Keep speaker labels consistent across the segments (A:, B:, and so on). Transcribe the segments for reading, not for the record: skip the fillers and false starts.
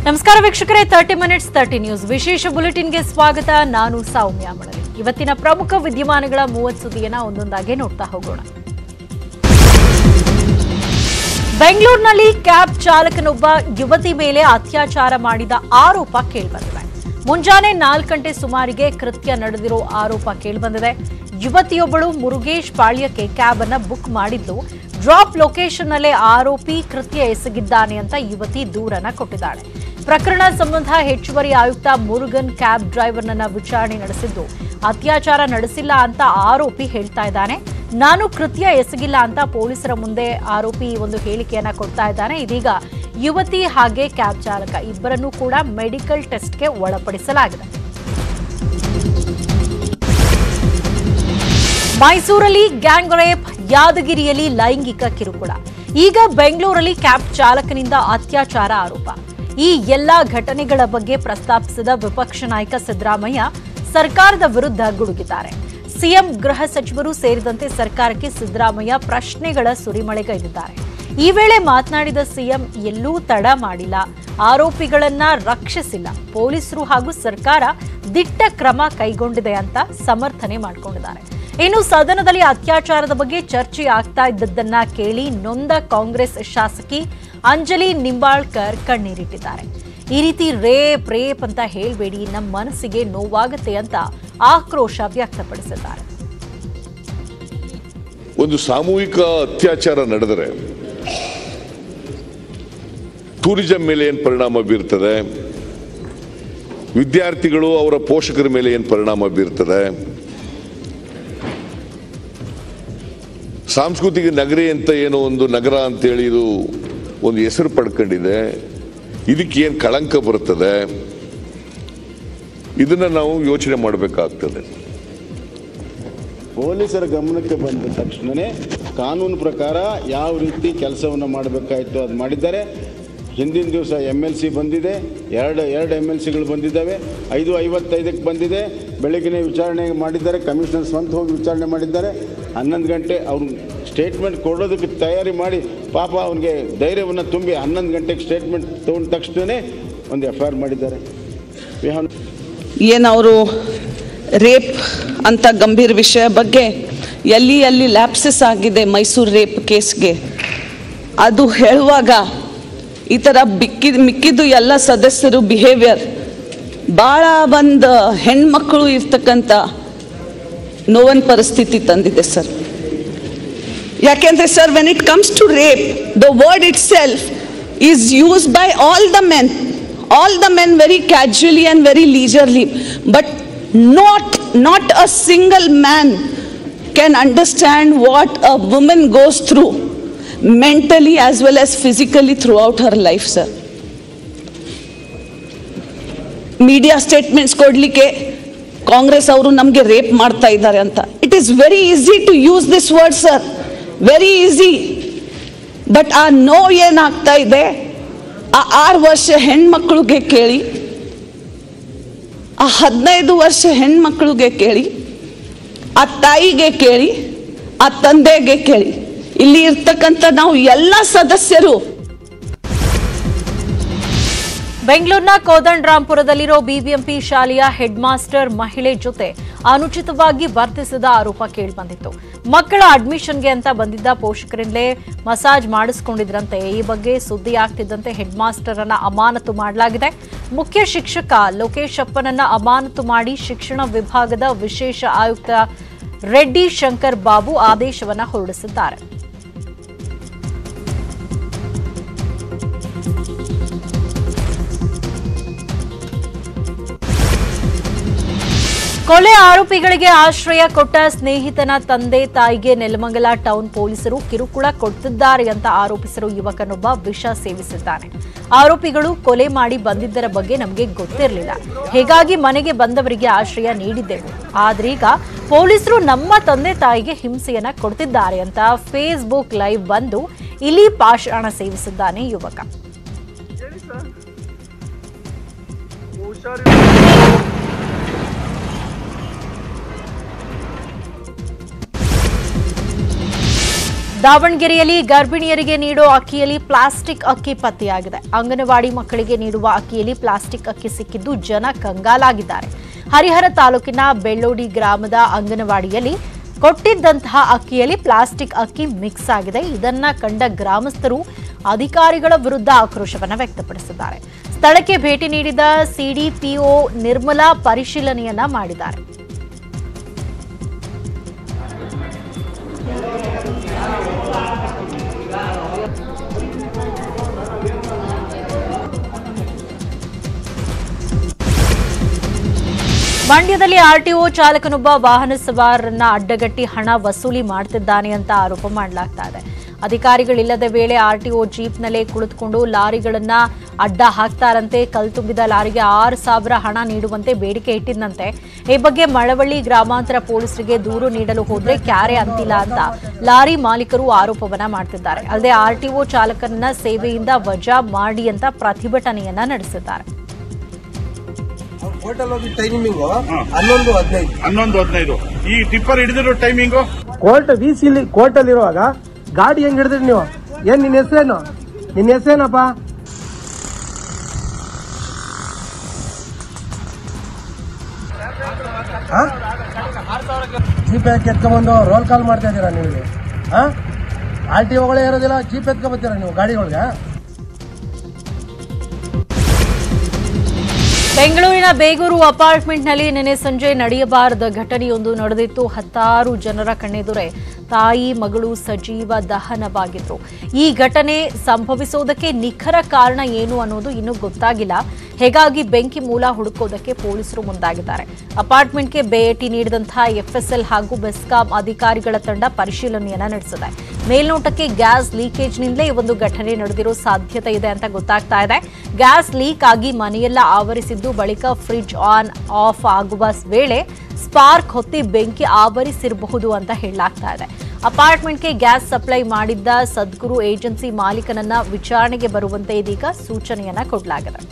A: ನಮಸ್ಕಾರ ವೀಕ್ಷಕರೇ, 30 minutes 30 news ವಿಶೇಷ ಬುಲೆಟಿನ್ಗೆ ಸ್ವಾಗತ. ನಾನು ಸೌಮ್ಯ ಮಳಲಿ. ಇವತ್ತಿನ ಪ್ರಮುಖ ವಿದ್ಯಮಾನಗಳ 30 ಸುದ್ದಿಯನ್ನು ಒಂದೊಂದಾಗಿ ನೋಡ್ತಾ ಹೋಗೋಣ. ಬೆಂಗಳೂರಿನಲ್ಲಿ ಕ್ಯಾಬ್ ಚಾಲಕನೊಬ್ಬ ಯುವತಿ ಮೇಲೆ ಅತ್ಯಾಚಾರ ಮಾಡಿದ ಆರೋಪ ಕೇಳಿಬಂದಿದೆ. ಮುಂಜಾನೆ 4 ಗಂಟೆ ಸುಮಾರಿಗೆ ಕೃತ್ಯ ನಡೆದಿರೋ ಆರೋಪ ಕೇಳಿಬಂದಿದೆ. ಯುವತಿಯೊಬ್ಬಳು ಮುರುಗೇಶ್ ಪಾಳ್ಯಕ್ಕೆ ಕ್ಯಾಬ್ ಅನ್ನು ಬುಕ್ ಮಾಡಿದ್ದು ಡ್ರಾಪ್ ಲೊಕೇಶನ್ ನಲ್ಲೇ ಆರೋಪಿ ಕೃತ್ಯ ಎಸಗಿದ್ದಾನೆ ಅಂತ ಯುವತಿ ದೂರನ್ನ ಕೊಟ್ಟಿದ್ದಾಳೆ. ಪ್ರಕರಣ ಸಂಬಂಧ ಹೆಚ್ಚುವರಿ ಆಯುಕ್ತ ಮುರುಗನ್ ಕ್ಯಾಬ್ ಡ್ರೈವರ್ನನ್ನ ವಿಚಾರಣೆ ನಡೆಸಿದ್ದು ಅತ್ಯಾಚಾರ ನಡೆಸಿಲ್ಲ ಅಂತ ಆರೋಪಿ ಹೇಳ್ತಾ ಇದ್ದಾನೆ. ನಾನು ಕೃತ್ಯ ಎಸಗಿಲ್ಲ ಅಂತ ಪೊಲೀಸರ ಮುಂದೆ ಆರೋಪಿ ಒಂದು ಹೇಳಿಕೆಯನ್ನ ಕೊಡ್ತಾ ಇದ್ದಾನೆ. ಇದೀಗ ಯುವತಿ ಹಾಗೆ ಕ್ಯಾಬ್ ಚಾಲಕ ಇಬ್ಬರನ್ನೂ ಕೂಡ ಮೆಡಿಕಲ್ ಟೆಸ್ಟ್ಗೆ ಒಳಪಡಿಸಲಾಗಿದೆ. ಮೈಸೂರಲ್ಲಿ ಗ್ಯಾಂಗ್ ರೇಪ್, ಯಾದಗಿರಿಯಲ್ಲಿ ಲೈಂಗಿಕ ಕಿರುಕುಳ, ಈಗ ಬೆಂಗಳೂರಲ್ಲಿ ಕ್ಯಾಬ್ ಚಾಲಕನಿಂದ ಅತ್ಯಾಚಾರ ಆರೋಪ. ಈ ಎಲ್ಲಾ ಘಟನೆಗಳ ಬಗ್ಗೆ ಪ್ರಸ್ತಾಪಿಸಿದ ವಿಪಕ್ಷ ನಾಯಕ ಸಿದ್ದರಾಮಯ್ಯ ಸರ್ಕಾರದ ವಿರುದ್ಧ ಗುಡುಗಿದ್ದಾರೆ. ಸಿಎಂ, ಗೃಹ ಸಚಿವರು ಸೇರಿದಂತೆ ಸರ್ಕಾರಕ್ಕೆ ಸಿದ್ದರಾಮಯ್ಯ ಪ್ರಶ್ನೆಗಳ ಸುರಿಮಳೆಗೈದಿದ್ದಾರೆ. ಈ ವೇಳೆ ಮಾತನಾಡಿದ ಸಿಎಂ, ಎಲ್ಲೂ ತಡ ಮಾಡಿಲ್ಲ, ಆರೋಪಿಗಳನ್ನ ರಕ್ಷಿಸಿಲ್ಲ, ಪೊಲೀಸರು ಹಾಗೂ ಸರ್ಕಾರ ದಿಟ್ಟ ಕ್ರಮ ಕೈಗೊಂಡಿದೆ ಅಂತ ಸಮರ್ಥನೆ ಮಾಡಿಕೊಂಡಿದ್ದಾರೆ. ಇನ್ನು ಸದನದಲ್ಲಿ ಅತ್ಯಾಚಾರದ ಬಗ್ಗೆ ಚರ್ಚೆ ಆಗ್ತಾ ಇದ್ದದ್ದನ್ನ ಕೇಳಿ ನೊಂದ ಕಾಂಗ್ರೆಸ್ ಶಾಸಕಿ ಅಂಜಲಿ ನಿಂಬಾಳ್ಕರ್ ಕಣ್ಣೀರಿಟ್ಟಿದ್ದಾರೆ. ಈ ರೀತಿ ರೇಪ್ ಅಂತ ಹೇಳಬೇಡಿ, ನಮ್ಮ ಮನಸ್ಸಿಗೆ ನೋವಾಗುತ್ತೆ ಅಂತ ಆಕ್ರೋಶ ವ್ಯಕ್ತಪಡಿಸಿದ್ದಾರೆ.
B: ಒಂದು ಸಾಮೂಹಿಕ ಅತ್ಯಾಚಾರ ನಡೆದರೆ ಟೂರಿಸಂ ಮೇಲೆ ಏನು ಪರಿಣಾಮ ಬೀರ್ತದೆ, ವಿದ್ಯಾರ್ಥಿಗಳು ಅವರ ಪೋಷಕರ ಮೇಲೆ ಏನು ಪರಿಣಾಮ ಬೀರ್ತದೆ, ಸಾಂಸ್ಕೃತಿಕ ನಗರಿ ಅಂತ ಏನೋ ಒಂದು ನಗರ ಅಂತೇಳಿ ಇದು ಒಂದು ಹೆಸರು ಪಡ್ಕೊಂಡಿದೆ, ಇದಕ್ಕೆ ಏನು ಕಳಂಕ ಬರ್ತದೆ, ಇದನ್ನ ನಾವು ಯೋಚನೆ ಮಾಡಬೇಕಾಗ್ತದೆ.
C: ಪೊಲೀಸರ ಗಮನಕ್ಕೆ ಬಂದ ತಕ್ಷಣವೇ ಕಾನೂನು ಪ್ರಕಾರ ಯಾವ ರೀತಿ ಕೆಲಸವನ್ನು ಮಾಡಬೇಕಾಯಿತು ಅದು ಮಾಡಿದ್ದಾರೆ. ಹಿಂದಿನ ದಿವಸ MLC ಬಂದಿದೆ, ಎರಡು MLCಗಳು ಬಂದಿದ್ದಾವೆ, 5:55ಕ್ಕೆ ಬಂದಿದೆ. ಬೆಳಗಿನ ವಿಚಾರಣೆ ಮಾಡಿದ್ದಾರೆ, ಕಮಿಷನರ್ ಸ್ವಂತ ಹೋಗಿ ವಿಚಾರಣೆ ಮಾಡಿದ್ದಾರೆ. 11 ಗಂಟೆ ಅವ್ರು ಸ್ಟೇಟ್ಮೆಂಟ್ ಕೊಡೋದಕ್ಕೆ ತಯಾರಿ ಮಾಡಿ ಪಾಪ ಅವನಿಗೆ ಧೈರ್ಯವನ್ನು ತುಂಬಿ 11 ಗಂಟೆಗೆ ಸ್ಟೇಟ್ಮೆಂಟ್ ತೊಗೊಂಡ ತಕ್ಷಣವೇ ಒಂದು FIR ಮಾಡಿದ್ದಾರೆ.
D: ಏನವರು ರೇಪ್ ಅಂತ ಗಂಭೀರ ವಿಷಯ ಬಗ್ಗೆ ಎಲ್ಲಿ ಲ್ಯಾಪ್ಸಸ್ ಆಗಿದೆ ಮೈಸೂರು ರೇಪ್ ಕೇಸ್ಗೆ ಅದು ಹೇಳುವಾಗ ಈ ಥರ ಮಿಕ್ಕಿದ್ದು ಎಲ್ಲ ಸದಸ್ಯರು ಬಿಹೇವಿಯರ್ ಭಾಳ ಒಂದು ಹೆಣ್ಮಕ್ಕಳು ಇರ್ತಕ್ಕಂಥ ನೋವನ್ ಪರಿಸ್ಥಿತಿ ತಂದಿದೆ ಸರ್. ಯಾಕೆಂದರೆ sir, when it comes to rape, the word itself is used by all the men very casually and very leisurely, but not a single man can understand what a woman goes through mentally as well as physically throughout her life, sir. Media statements ಕೊಡ್ಲಿಕ್ಕೆ ಕಾಂಗ್ರೆಸ್ ಅವರು ನಮಗೆ rape ಮಾಡ್ತಾ ಇದ್ದಾರೆ ಅಂತ. It is very easy to use this word sir, very easy. But ಆ ನೋವು ಏನಾಗ್ತಾ ಇದೆ, ಆ 6 ವರ್ಷ ಹೆಣ್ಮಕ್ಳಿಗೆ ಕೇಳಿ, ಆ 15 ವರ್ಷ ಹೆಣ್ಮಕ್ಳಿಗೆ ಕೇಳಿ, ಆ ತಾಯಿಗೆ ಕೇಳಿ, ಆ ತಂದೆಗೆ ಕೇಳಿ, ಇಲ್ಲಿ ಇರ್ತಕ್ಕಂಥ ನಾವು ಎಲ್ಲ ಸದಸ್ಯರು.
A: ಬೆಂಗಳೂರಿನ ಕೋದಂಡರಾಂಪುರದಲ್ಲಿರೋ ಬಿಬಿಎಂಪಿ ಶಾಲೆಯ ಹೆಡ್ ಮಾಸ್ಟರ್ ಮಹಿಳೆ ಜೊತೆ ಅನುಚಿತವಾಗಿ ವರ್ತಿಸಿದ ಆರೋಪ ಕೇಳಿಬಂದಿತ್ತು. ಮಕ್ಕಳ ಅಡ್ಮಿಷನ್ಗೆ ಅಂತ ಬಂದಿದ್ದ ಪೋಷಕರಿಂದಲೇ ಮಸಾಜ್ ಮಾಡಿಸಿಕೊಂಡಿದ್ರಂತೆ. ಈ ಬಗ್ಗೆ ಸುದ್ದಿ ಆಗ್ತಿದ್ದಂತೆ ಹೆಡ್ ಮಾಸ್ಟರ್ ಅನ್ನ ಅಮಾನತು ಮಾಡಲಾಗಿದೆ. ಮುಖ್ಯ ಶಿಕ್ಷಕ ಲೋಕೇಶ್ ಅಪ್ಪನನ್ನ ಅಮಾನತು ಮಾಡಿ ಶಿಕ್ಷಣ ವಿಭಾಗದ ವಿಶೇಷ ಆಯುಕ್ತ ರೆಡ್ಡಿ ಶಂಕರ್ ಬಾಬು ಆದೇಶವನ್ನ ಹೊರಡಿಸಿದ್ದಾರೆ. ಕೊಲೆ ಆರೋಪಿಗಳಿಗೆ ಆಶ್ರಯ ಕೊಟ್ಟ ಸ್ನೇಹಿತನ ತಂದೆ ತಾಯಿಗೆ ನೆಲಮಂಗಲ ಟೌನ್ ಪೊಲೀಸರು ಕಿರುಕುಳ ಕೊಡುತ್ತಿದ್ದಾರೆ ಅಂತ ಆರೋಪಿಸಿರುವ ಯುವಕನೊಬ್ಬ ವಿಷ ಸೇವಿಸಿದ್ದಾನೆ. ಆರೋಪಿಗಳು ಕೊಲೆ ಮಾಡಿ ಬಂದಿದ್ದರ ಬಗ್ಗೆ ನಮಗೆ ಗೊತ್ತಿರಲಿಲ್ಲ, ಹೀಗಾಗಿ ಮನೆಗೆ ಬಂದವರಿಗೆ ಆಶ್ರಯ ನೀಡಿದ್ದೆವು. ಆದ್ರೀಗ ಪೊಲೀಸರು ನಮ್ಮ ತಂದೆ ತಾಯಿಗೆ ಹಿಂಸೆಯನ್ನ ಕೊಡ್ತಿದ್ದಾರೆ ಅಂತ ಫೇಸ್ಬುಕ್ ಲೈವ್ ಬಂದು ಇಲ್ಲಿ ಪಾಷಾಣ ಸೇವಿಸಿದ್ದಾನೆ ಯುವಕ. ದಾವಣಗೆರೆಯಲ್ಲಿ ಗರ್ಭಿಣಿಯರಿಗೆ ನೀಡೋ ಅಕ್ಕಿಯಲ್ಲಿ ಪ್ಲಾಸ್ಟಿಕ್ ಅಕ್ಕಿ ಪತ್ತೆಯಾಗಿದೆ. ಅಂಗನವಾಡಿ ಮಕ್ಕಳಿಗೆ ನೀಡುವ ಅಕ್ಕಿಯಲ್ಲಿ ಪ್ಲಾಸ್ಟಿಕ್ ಅಕ್ಕಿ ಸಿಕ್ಕಿದ್ದು ಜನ ಕಂಗಾಲಾಗಿದ್ದಾರೆ. ಹರಿಹರ ತಾಲೂಕಿನ ಬೆಳ್ಳೋಡಿ ಗ್ರಾಮದ ಅಂಗನವಾಡಿಯಲ್ಲಿ ಕೊಟ್ಟಿದ್ದಂತಹ ಅಕ್ಕಿಯಲ್ಲಿ ಪ್ಲಾಸ್ಟಿಕ್ ಅಕ್ಕಿ ಮಿಕ್ಸ್ ಆಗಿದೆ. ಇದನ್ನ ಕಂಡ ಗ್ರಾಮಸ್ಥರು ಅಧಿಕಾರಿಗಳ ವಿರುದ್ಧ ಆಕ್ರೋಶವನ್ನು ವ್ಯಕ್ತಪಡಿಸಿದ್ದಾರೆ. ಸ್ಥಳಕ್ಕೆ ಭೇಟಿ ನೀಡಿದ ಸಿಡಿಪಿಒ ನಿರ್ಮಲಾ ಪರಿಶೀಲನೆಯನ್ನ ಮಾಡಿದ್ದಾರೆ. ಮಂಡ್ಯದಲ್ಲಿ ಆರ್ಟಿಒ ಚಾಲಕನೊಬ್ಬ ವಾಹನ ಸವಾರರನ್ನ ಅಡ್ಡಗಟ್ಟಿ ಹಣ ವಸೂಲಿ ಮಾಡುತ್ತಿದ್ದಾನೆ ಅಂತ ಆರೋಪ ಮಾಡಲಾಗ್ತಾ ಇದೆ. ಅಧಿಕಾರಿಗಳಿಲ್ಲದ ವೇಳೆ ಆರ್ಟಿಒ ಜೀಪ್ನಲ್ಲೇ ಕುಳಿತುಕೊಂಡು ಲಾರಿಗಳನ್ನ ಅಡ್ಡ ಹಾಕ್ತಾರಂತೆ. ಕಲ್ಲು ತುಂಬಿದ ಲಾರಿಗೆ 6,000 ಹಣ ನೀಡುವಂತೆ ಬೇಡಿಕೆ ಇಟ್ಟಿದ್ದಂತೆ. ಈ ಬಗ್ಗೆ ಮಳವಳ್ಳಿ ಗ್ರಾಮಾಂತರ ಪೊಲೀಸರಿಗೆ ದೂರು ನೀಡಲು ಹೋದ್ರೆ ಕ್ಯಾರೆ ಅಂತಿಲ್ಲ ಅಂತ ಲಾರಿ ಮಾಲೀಕರು ಆರೋಪವನ್ನ ಮಾಡ್ತಿದ್ದಾರೆ. ಅಲ್ಲದೆ ಆರ್ಟಿಒ ಚಾಲಕರನ್ನ ಸೇವೆಯಿಂದ ವಜಾ ಮಾಡಿ ಅಂತ ಪ್ರತಿಭಟನೆಯನ್ನ ನಡೆಸಿದ್ದಾರೆ.
E: ಈ ಟಿಪ್ಪರ್ ಹಿಡಿದಿರೋ ಟೈಮಿಂಗು
F: ಕೋರ್ಟ್ ಅಲ್ಲಿ ಇರುವಾಗ ಗಾಡಿ ಹೆಂಗ್ ಹಿಡಿದ್ರಿ ನೀವು? ಏನ್ ನಿನ್ನ ಹೆಸರೇನು? ನಿನ್ನ ಹೆಸರೇನಪ್ಪ? ಜೀಪ್ ಎತ್ಕೊಂಡ್ಬಂದು ರೋಲ್ ಕಾಲ್ ಮಾಡ್ತಾ ಇದ್ದೀರಾ ನೀವು? RTOಗಳೇ ಇರೋದಿಲ್ಲ, ಜೀಪ್ ಎತ್ಕೊಂಡ್ಬರ್ತೀರಾ ನೀವು ಗಾಡಿಗಳಿಗೆ?
A: ಬೆಂಗಳೂರಿನ ಬೇಗೂರು ಅಪಾರ್ಟ್ಮೆಂಟ್ನಲ್ಲಿ ನಿನ್ನೆ ಸಂಜೆ ನಡೆಯಬಾರದ ಘಟನೆಯೊಂದು ನಡೆದಿತ್ತು. 10 ಜನರ ಕಣ್ಣೆದುರೇ ತಾಯಿ ಮಗಳು ಸಜೀವ ದಹನವಾಗಿದ್ರು. ಈ ಘಟನೆ ಸಂಭವಿಸೋದಕ್ಕೆ ನಿಖರ ಕಾರಣ ಏನು ಅನ್ನೋದು ಇನ್ನೂ ಗೊತ್ತಾಗಿಲ್ಲ. ಹೀಗಾಗಿ ಬೆಂಕಿ ಮೂಲ ಹುಡುಕೋದಕ್ಕೆ ಪೊಲೀಸರು ಮುಂದಾಗಿದ್ದಾರೆ. ಅಪಾರ್ಟ್ಮೆಂಟ್ಗೆ ಭೇಟಿ ನೀಡಿದಂತಹ FSL ಹಾಗೂ ಬೆಸ್ಕಾಂ ಅಧಿಕಾರಿಗಳ ತಂಡ ಪರಿಶೀಲನೆಯನ್ನ ನಡೆಸಿದೆ. ಮೇಲ್ನೋಟಕ್ಕೆ ಗ್ಯಾಸ್ ಲೀಕೇಜ್ನಿಂದಲೇ ಈ ಒಂದು ಘಟನೆ ನಡೆದಿರೋ ಸಾಧ್ಯತೆ ಇದೆ ಅಂತ ಗೊತ್ತಾಗ್ತಾ ಇದೆ. ಗ್ಯಾಸ್ ಲೀಕ್ ಆಗಿ ಮನೆಯೆಲ್ಲ ಆವರಿಸಿದ್ದು, ಬಳಿಕ ಫ್ರಿಡ್ಜ್ ಆನ್ ಆಫ್ ಆಗುವ ವೇಳೆ ಸ್ಪಾರ್ಕ್ ಹೊತ್ತಿ ಬೆಂಕಿ ಆವರಿಸಿರಬಹುದು ಅಂತ ಹೇಳಲಾಗ್ತಾ ಇದೆ. ಅಪಾರ್ಟ್ಮೆಂಟ್ಗೆ ಗ್ಯಾಸ್ ಸಪ್ಲೈ ಮಾಡಿದ್ದ ಸದ್ಗುರು ಏಜೆನ್ಸಿ ಮಾಲೀಕನನ್ನ ವಿಚಾರಣೆಗೆ ಬರುವಂತೆ ಇದೀಗ ಸೂಚನೆಯನ್ನ ಕೊಡಲಾಗಿದೆ.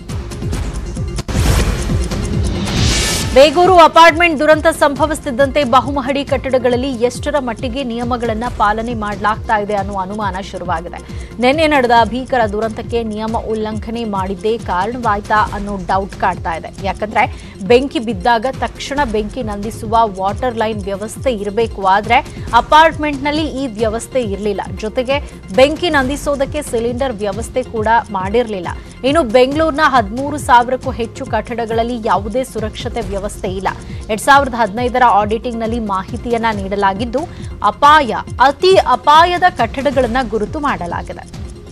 A: ಬೇಗೂರು ಅಪಾರ್ಟ್ಮೆಂಟ್ ದುರಂತ ಸಂಭವಿಸುತ್ತಿದ್ದಂತೆ ಬಹುಮಹಡಿ ಕಟ್ಟಡಗಳಲ್ಲಿ ಎಷ್ಟರ ಮಟ್ಟಿಗೆ ನಿಯಮಗಳನ್ನು ಪಾಲನೆ ಮಾಡಲಾಗ್ತಾ ಇದೆ ಅನ್ನೋ ಅನುಮಾನ ಶುರುವಾಗಿದೆ. ನಿನ್ನೆ ನಡೆದ ಭೀಕರ ದುರಂತಕ್ಕೆ ನಿಯಮ ಉಲ್ಲಂಘನೆ ಮಾಡಿದ್ದೇ ಕಾರಣವಾಯ್ತಾ ಅನ್ನೋ ಡೌಟ್ ಕಾಡ್ತಾ ಇದೆ. ಯಾಕಂದ್ರೆ ಬೆಂಕಿ ಬಿದ್ದಾಗ ತಕ್ಷಣ ಬೆಂಕಿ ನಂದಿಸುವ ವಾಟರ್ ಲೈನ್ ವ್ಯವಸ್ಥೆ ಇರಬೇಕು. ಆದ್ರೆ ಅಪಾರ್ಟ್ಮೆಂಟ್ನಲ್ಲಿ ಈ ವ್ಯವಸ್ಥೆ ಇರಲಿಲ್ಲ. ಜೊತೆಗೆ ಬೆಂಕಿ ನಂದಿಸೋದಕ್ಕೆ ಸಿಲಿಂಡರ್ ವ್ಯವಸ್ಥೆ ಕೂಡ ಮಾಡಿರಲಿಲ್ಲ. ಇನ್ನು ಬೆಂಗಳೂರಿನ 13,000ಕ್ಕೂ ಹೆಚ್ಚು ಕಟ್ಟಡಗಳಲ್ಲಿ ಯಾವುದೇ ಸುರಕ್ಷತೆ ವ್ಯವಸ್ಥೆ ಇಲ್ಲ. 2015ರ ಆಡಿಟಿಂಗ್ನಲ್ಲಿ ಮಾಹಿತಿಯನ್ನ ನೀಡಲಾಗಿದ್ದು, ಅತಿ ಅಪಾಯದ ಕಟ್ಟಡಗಳನ್ನು ಗುರುತು ಮಾಡಲಾಗಿದೆ.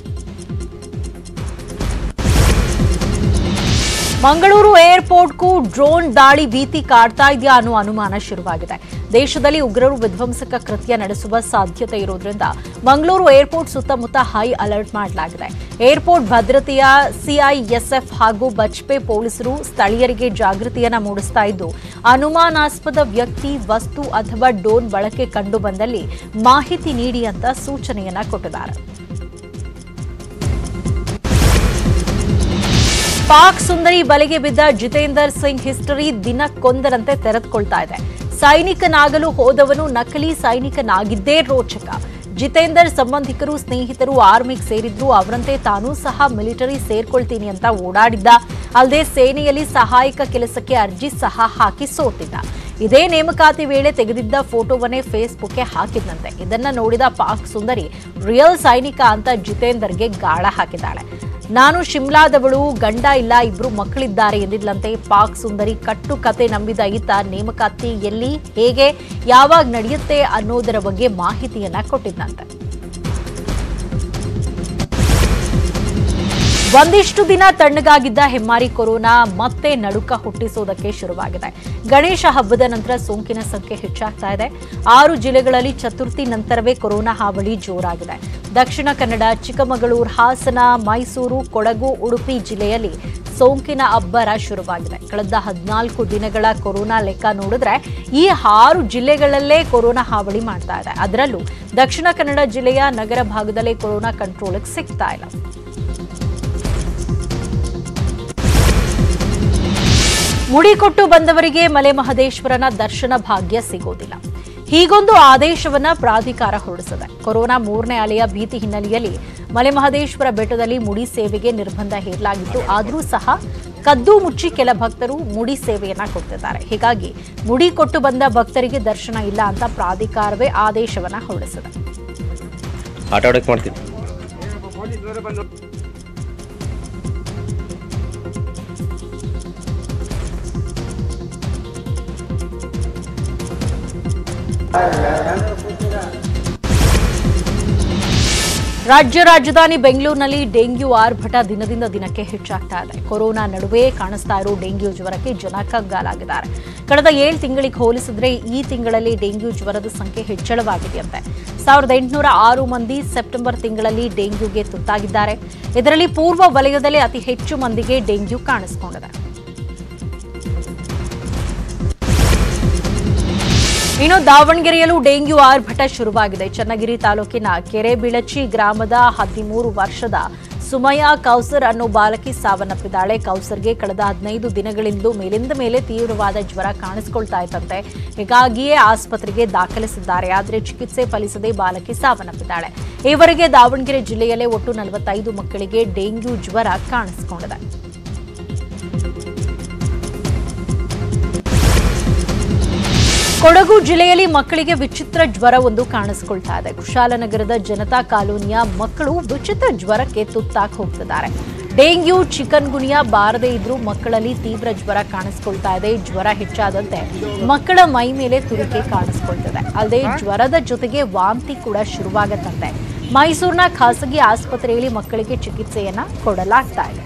A: ಮಂಗಳೂರು ಏರ್ಪೋರ್ಟ್ಗೂ ಡ್ರೋನ್ ದಾಳಿ ಭೀತಿ ಕಾಡ್ತಾ ಇದೆಯಾ ಅನ್ನೋ ಅನುಮಾನ ಶುರುವಾಗಿದೆ. ದೇಶದಲ್ಲಿ ಉಗ್ರರು ವಿಧ್ವಂಸಕ ಕೃತ್ಯ ನಡೆಸುವ ಸಾಧ್ಯತೆ ಇರೋದ್ರಿಂದ ಮಂಗಳೂರು ಏರ್ಪೋರ್ಟ್ ಸುತ್ತಮುತ್ತ ಹೈ ಅಲರ್ಟ್ ಮಾಡಲಾಗಿದೆ. ಏರ್ಪೋರ್ಟ್ ಭದ್ರತೆಯ CISF ಹಾಗೂ ಬಜ್ಪೆ ಪೊಲೀಸರು ಸ್ಥಳೀಯರಿಗೆ ಜಾಗೃತಿಯನ್ನ ಮೂಡಿಸ್ತಾ ಇದ್ದು, ಅನುಮಾನಾಸ್ಪದ ವ್ಯಕ್ತಿ, ವಸ್ತು ಅಥವಾ ಡ್ರೋನ್ ಬಳಕೆ ಕಂಡು ಬಂದಲ್ಲಿ ಮಾಹಿತಿ ನೀಡಿ ಅಂತ ಸೂಚನೆಯನ್ನ ಕೊಟ್ಟಿದ್ದಾರೆ. ಪಾಕ್ ಸುಂದರಿ ಬಲೆಗೆ ಬಿದ್ದ ಜಿತೇಂದರ್ ಸಿಂಗ್ ಹಿಸ್ಟರಿ ದಿನಕ್ಕೊಂದರಂತೆ ತೆರೆದುಕೊಳ್ತಾ ಇದೆ. ಸೈನಿಕನಾಗಲು ಹೋದವನು ನಕಲಿ ಸೈನಿಕನಾಗಿದ್ದೇ ರೋಚಕ. ಜಿತೇಂದರ್ ಸಂಬಂಧಿಕರು, ಸ್ನೇಹಿತರು ಆರ್ಮಿಗೆ ಸೇರಿದ್ರು. ಅವರಂತೆ ತಾನೂ ಸಹ ಮಿಲಿಟರಿ ಸೇರ್ಕೊಳ್ತೀನಿ ಅಂತ ಓಡಾಡಿದ್ದ. ಅಲ್ಲದೆ ಸೇನೆಯಲ್ಲಿ ಸಹಾಯಕ ಕೆಲಸಕ್ಕೆ ಅರ್ಜಿ ಸಹ ಹಾಕಿ ಸೋತಿದ್ದ. ಇದೇ ನೇಮಕಾತಿ ವೇಳೆ ತೆಗೆದಿದ್ದ ಫೋಟೋವನ್ನೇ ಫೇಸ್ಬುಕ್ಗೆ ಹಾಕಿದ್ದಂತೆ. ಇದನ್ನ ನೋಡಿದ ಪಾಕ್ ಸುಂದರಿ ರಿಯಲ್ ಸೈನಿಕ ಅಂತ ಜಿತೇಂದರ್ಗೆ ಗಾಳ ಹಾಕಿದ್ದಾಳೆ. ನಾನು ಶಿಮ್ಲಾದವಳು, ಗಂಡ ಇಲ್ಲ, 2 ಮಕ್ಕಳಿದ್ದಾರೆ ಎಂದಿದ್ಲಂತೆ. ಪಾಕ್ ಸುಂದರಿ ಕಟ್ಟು ಕತೆ ನಂಬಿದ ಈತ ನೇಮಕಾತಿ ಎಲ್ಲಿ, ಹೇಗೆ, ಯಾವಾಗ ನಡೆಯುತ್ತೆ ಅನ್ನೋದರ ಬಗ್ಗೆ ಮಾಹಿತಿಯನ್ನ ಕೊಟ್ಟಿದ್ದಂತೆ. ಒಂದಿಷ್ಟು ದಿನ ತಣ್ಣಗಾಗಿದ್ದ ಹೆಮ್ಮಾರಿ ಕೊರೋನಾ ಮತ್ತೆ ನಡುಕ ಹುಟ್ಟಿಸೋದಕ್ಕೆ ಶುರುವಾಗಿದೆ. ಗಣೇಶ ಹಬ್ಬದ ನಂತರ ಸೋಂಕಿನ ಸಂಖ್ಯೆ ಹೆಚ್ಚಾಗ್ತಾ ಇದೆ. 6 ಜಿಲ್ಲೆಗಳಲ್ಲಿ ಚತುರ್ಥಿ ನಂತರವೇ ಕೊರೋನಾ ಹಾವಳಿ ಜೋರಾಗಿದೆ. ದಕ್ಷಿಣ ಕನ್ನಡ, ಚಿಕ್ಕಮಗಳೂರು, ಹಾಸನ, ಮೈಸೂರು, ಕೊಡಗು, ಉಡುಪಿ ಜಿಲ್ಲೆಯಲ್ಲಿ ಸೋಂಕಿನ ಅಬ್ಬರ ಶುರುವಾಗಿದೆ. ಕಳೆದ 14 ದಿನಗಳ ಕೊರೋನಾ ಲೆಕ್ಕ ನೋಡಿದ್ರೆ ಈ 6 ಜಿಲ್ಲೆಗಳಲ್ಲೇ ಕೊರೋನಾ ಹಾವಳಿ ಮಾಡ್ತಾ ಇದೆ. ಅದರಲ್ಲೂ ದಕ್ಷಿಣ ಕನ್ನಡ ಜಿಲ್ಲೆಯ ನಗರ ಭಾಗದಲ್ಲೇ ಕೊರೋನಾ ಕಂಟ್ರೋಲ್ಗೆ ಸಿಗ್ತಾ ಇಲ್ಲ. ಮುಡಿ ಕೊಟ್ಟು ಬಂದವರಿಗೆ ಮಲೆ ಮಹದೇಶ್ವರನ ದರ್ಶನ ಭಾಗ್ಯ ಸಿಗೋದಿಲ್ಲ. ಹೀಗೊಂದು ಆದೇಶವನ್ನ ಪ್ರಾಧಿಕಾರ ಹೊರಡಿಸಿದೆ. ಕೊರೋನಾ 3ನೇ ಅಲೆಯ ಭೀತಿ ಹಿನ್ನೆಲೆಯಲ್ಲಿ ಮಲೆಮಹದೇಶ್ವರ ಬೆಟ್ಟದಲ್ಲಿ ಮುಡಿ ಸೇವೆಗೆ ನಿರ್ಬಂಧ ಹೇರಲಾಗಿತ್ತು. ಆದರೂ ಸಹ ಕದ್ದು ಮುಚ್ಚಿ ಕೆಲ ಭಕ್ತರು ಮುಡಿ ಸೇವೆಯನ್ನ ಕೊಡ್ತಿದ್ದಾರೆ. ಹೀಗಾಗಿ ಮುಡಿ ಕೊಟ್ಟು ಬಂದ ಭಕ್ತರಿಗೆ ದರ್ಶನ ಇಲ್ಲ ಅಂತ ಪ್ರಾಧಿಕಾರವೇ ಆದೇಶವನ್ನ ಹೊರಡಿಸಿದೆ. ರಾಜ್ಯ ರಾಜಧಾನಿ ಬೆಂಗಳೂರಿನಲ್ಲಿ ಡೆಂಗ್ಯೂ ಆರ್ಭಟ ದಿನದಿಂದ ದಿನಕ್ಕೆ ಹೆಚ್ಚಾಗ್ತಾ ಇದೆ. ಕೊರೋನಾ ನಡುವೆ ಕಾಣಿಸ್ತಾ ಇರೋ ಡೆಂಗ್ಯೂ ಜ್ವರಕ್ಕೆ ಜನ ಕಗ್ಗಾಲಾಗಿದ್ದಾರೆ. ಕಳೆದ 7 ತಿಂಗಳಿಗೆ ಹೋಲಿಸಿದ್ರೆ ಈ ತಿಂಗಳಲ್ಲಿ ಡೆಂಗ್ಯೂ ಜ್ವರದ ಸಂಖ್ಯೆ ಹೆಚ್ಚಳವಾಗಿದೆಯಂತೆ. 1806 ಮಂದಿ ಸೆಪ್ಟೆಂಬರ್ ತಿಂಗಳಲ್ಲಿ ಡೆಂಗ್ಯೂಗೆ ತುತ್ತಾಗಿದ್ದಾರೆ. ಇದರಲ್ಲಿ ಪೂರ್ವ ವಲಯದಲ್ಲೇ ಅತಿ ಹೆಚ್ಚು ಮಂದಿಗೆ ಡೆಂಗ್ಯೂ ಕಾಣಿಸಿಕೊಂಡಿದೆ. ಇನ್ನು ದಾವಣಗೆರೆಯಲ್ಲೂ ಡೆಂಗ್ಯೂ ಆರ್ಭಟ ಶುರುವಾಗಿದೆ. ಚನ್ನಗಿರಿ ತಾಲೂಕಿನ ಕೆರೆಬಿಳಚಿ ಗ್ರಾಮದ 13 ವರ್ಷದ ಸುಮಯಾ ಕೌಸರ್ ಅನ್ನೋ ಬಾಲಕಿ ಸಾವನ್ನಪ್ಪಿದ್ದಾಳೆ. ಕೌಸರ್ಗೆ ಕಳೆದ 15 ದಿನಗಳಿಂದಲೂ ಮೇಲಿಂದ ಮೇಲೆ ತೀವ್ರವಾದ ಜ್ವರ ಕಾಣಿಸಿಕೊಳ್ತಾ ಇತ್ತಂತೆ. ಹೀಗಾಗಿಯೇ ಆಸ್ಪತ್ರೆಗೆ ದಾಖಲಿಸಿದ್ದಾರೆ. ಆದರೆ ಚಿಕಿತ್ಸೆ ಫಲಿಸದೆ ಬಾಲಕಿ ಸಾವನ್ನಪ್ಪಿದ್ದಾಳೆ. ಈವರೆಗೆ ದಾವಣಗೆರೆ ಜಿಲ್ಲೆಯಲ್ಲೇ ಒಟ್ಟು 45 ಮಕ್ಕಳಿಗೆ ಡೆಂಗ್ಯೂ ಜ್ವರ ಕಾಣಿಸಿಕೊಂಡಿದೆ. ಕೊಡಗು ಜಿಲ್ಲೆಯಲ್ಲಿ ಮಕ್ಕಳಿಗೆ ವಿಚಿತ್ರ ಜ್ವರವೊಂದು ಕಾಣಿಸಿಕೊಳ್ತಾ ಇದೆ. ಕುಶಾಲನಗರದ ಜನತಾ ಕಾಲೋನಿಯ ಮಕ್ಕಳು ವಿಚಿತ್ರ ಜ್ವರಕ್ಕೆ ತುತ್ತಾಗಿ ಹೋಗ್ತಿದ್ದಾರೆ. ಡೆಂಗ್ಯೂ, ಚಿಕನ್ ಗುನಿಯಾ ಬಾರದೇ ಇದ್ರೂ ಮಕ್ಕಳಲ್ಲಿ ತೀವ್ರ ಜ್ವರ ಕಾಣಿಸಿಕೊಳ್ತಾ ಇದೆ. ಜ್ವರ ಹೆಚ್ಚಾದಂತೆ ಮಕ್ಕಳ ಮೈ ಮೇಲೆ ತುರಿಕೆ ಕಾಣಿಸಿಕೊಳ್ತಿದೆ. ಅಲ್ಲದೆ ಜ್ವರದ ಜೊತೆಗೆ ವಾಂತಿ ಕೂಡ ಶುರುವಾಗತ್ತಂತೆ. ಮೈಸೂರಿನ ಖಾಸಗಿ ಆಸ್ಪತ್ರೆಯಲ್ಲಿ ಮಕ್ಕಳಿಗೆ ಚಿಕಿತ್ಸೆಯನ್ನ ಕೊಡಲಾಗ್ತಾ ಇದೆ.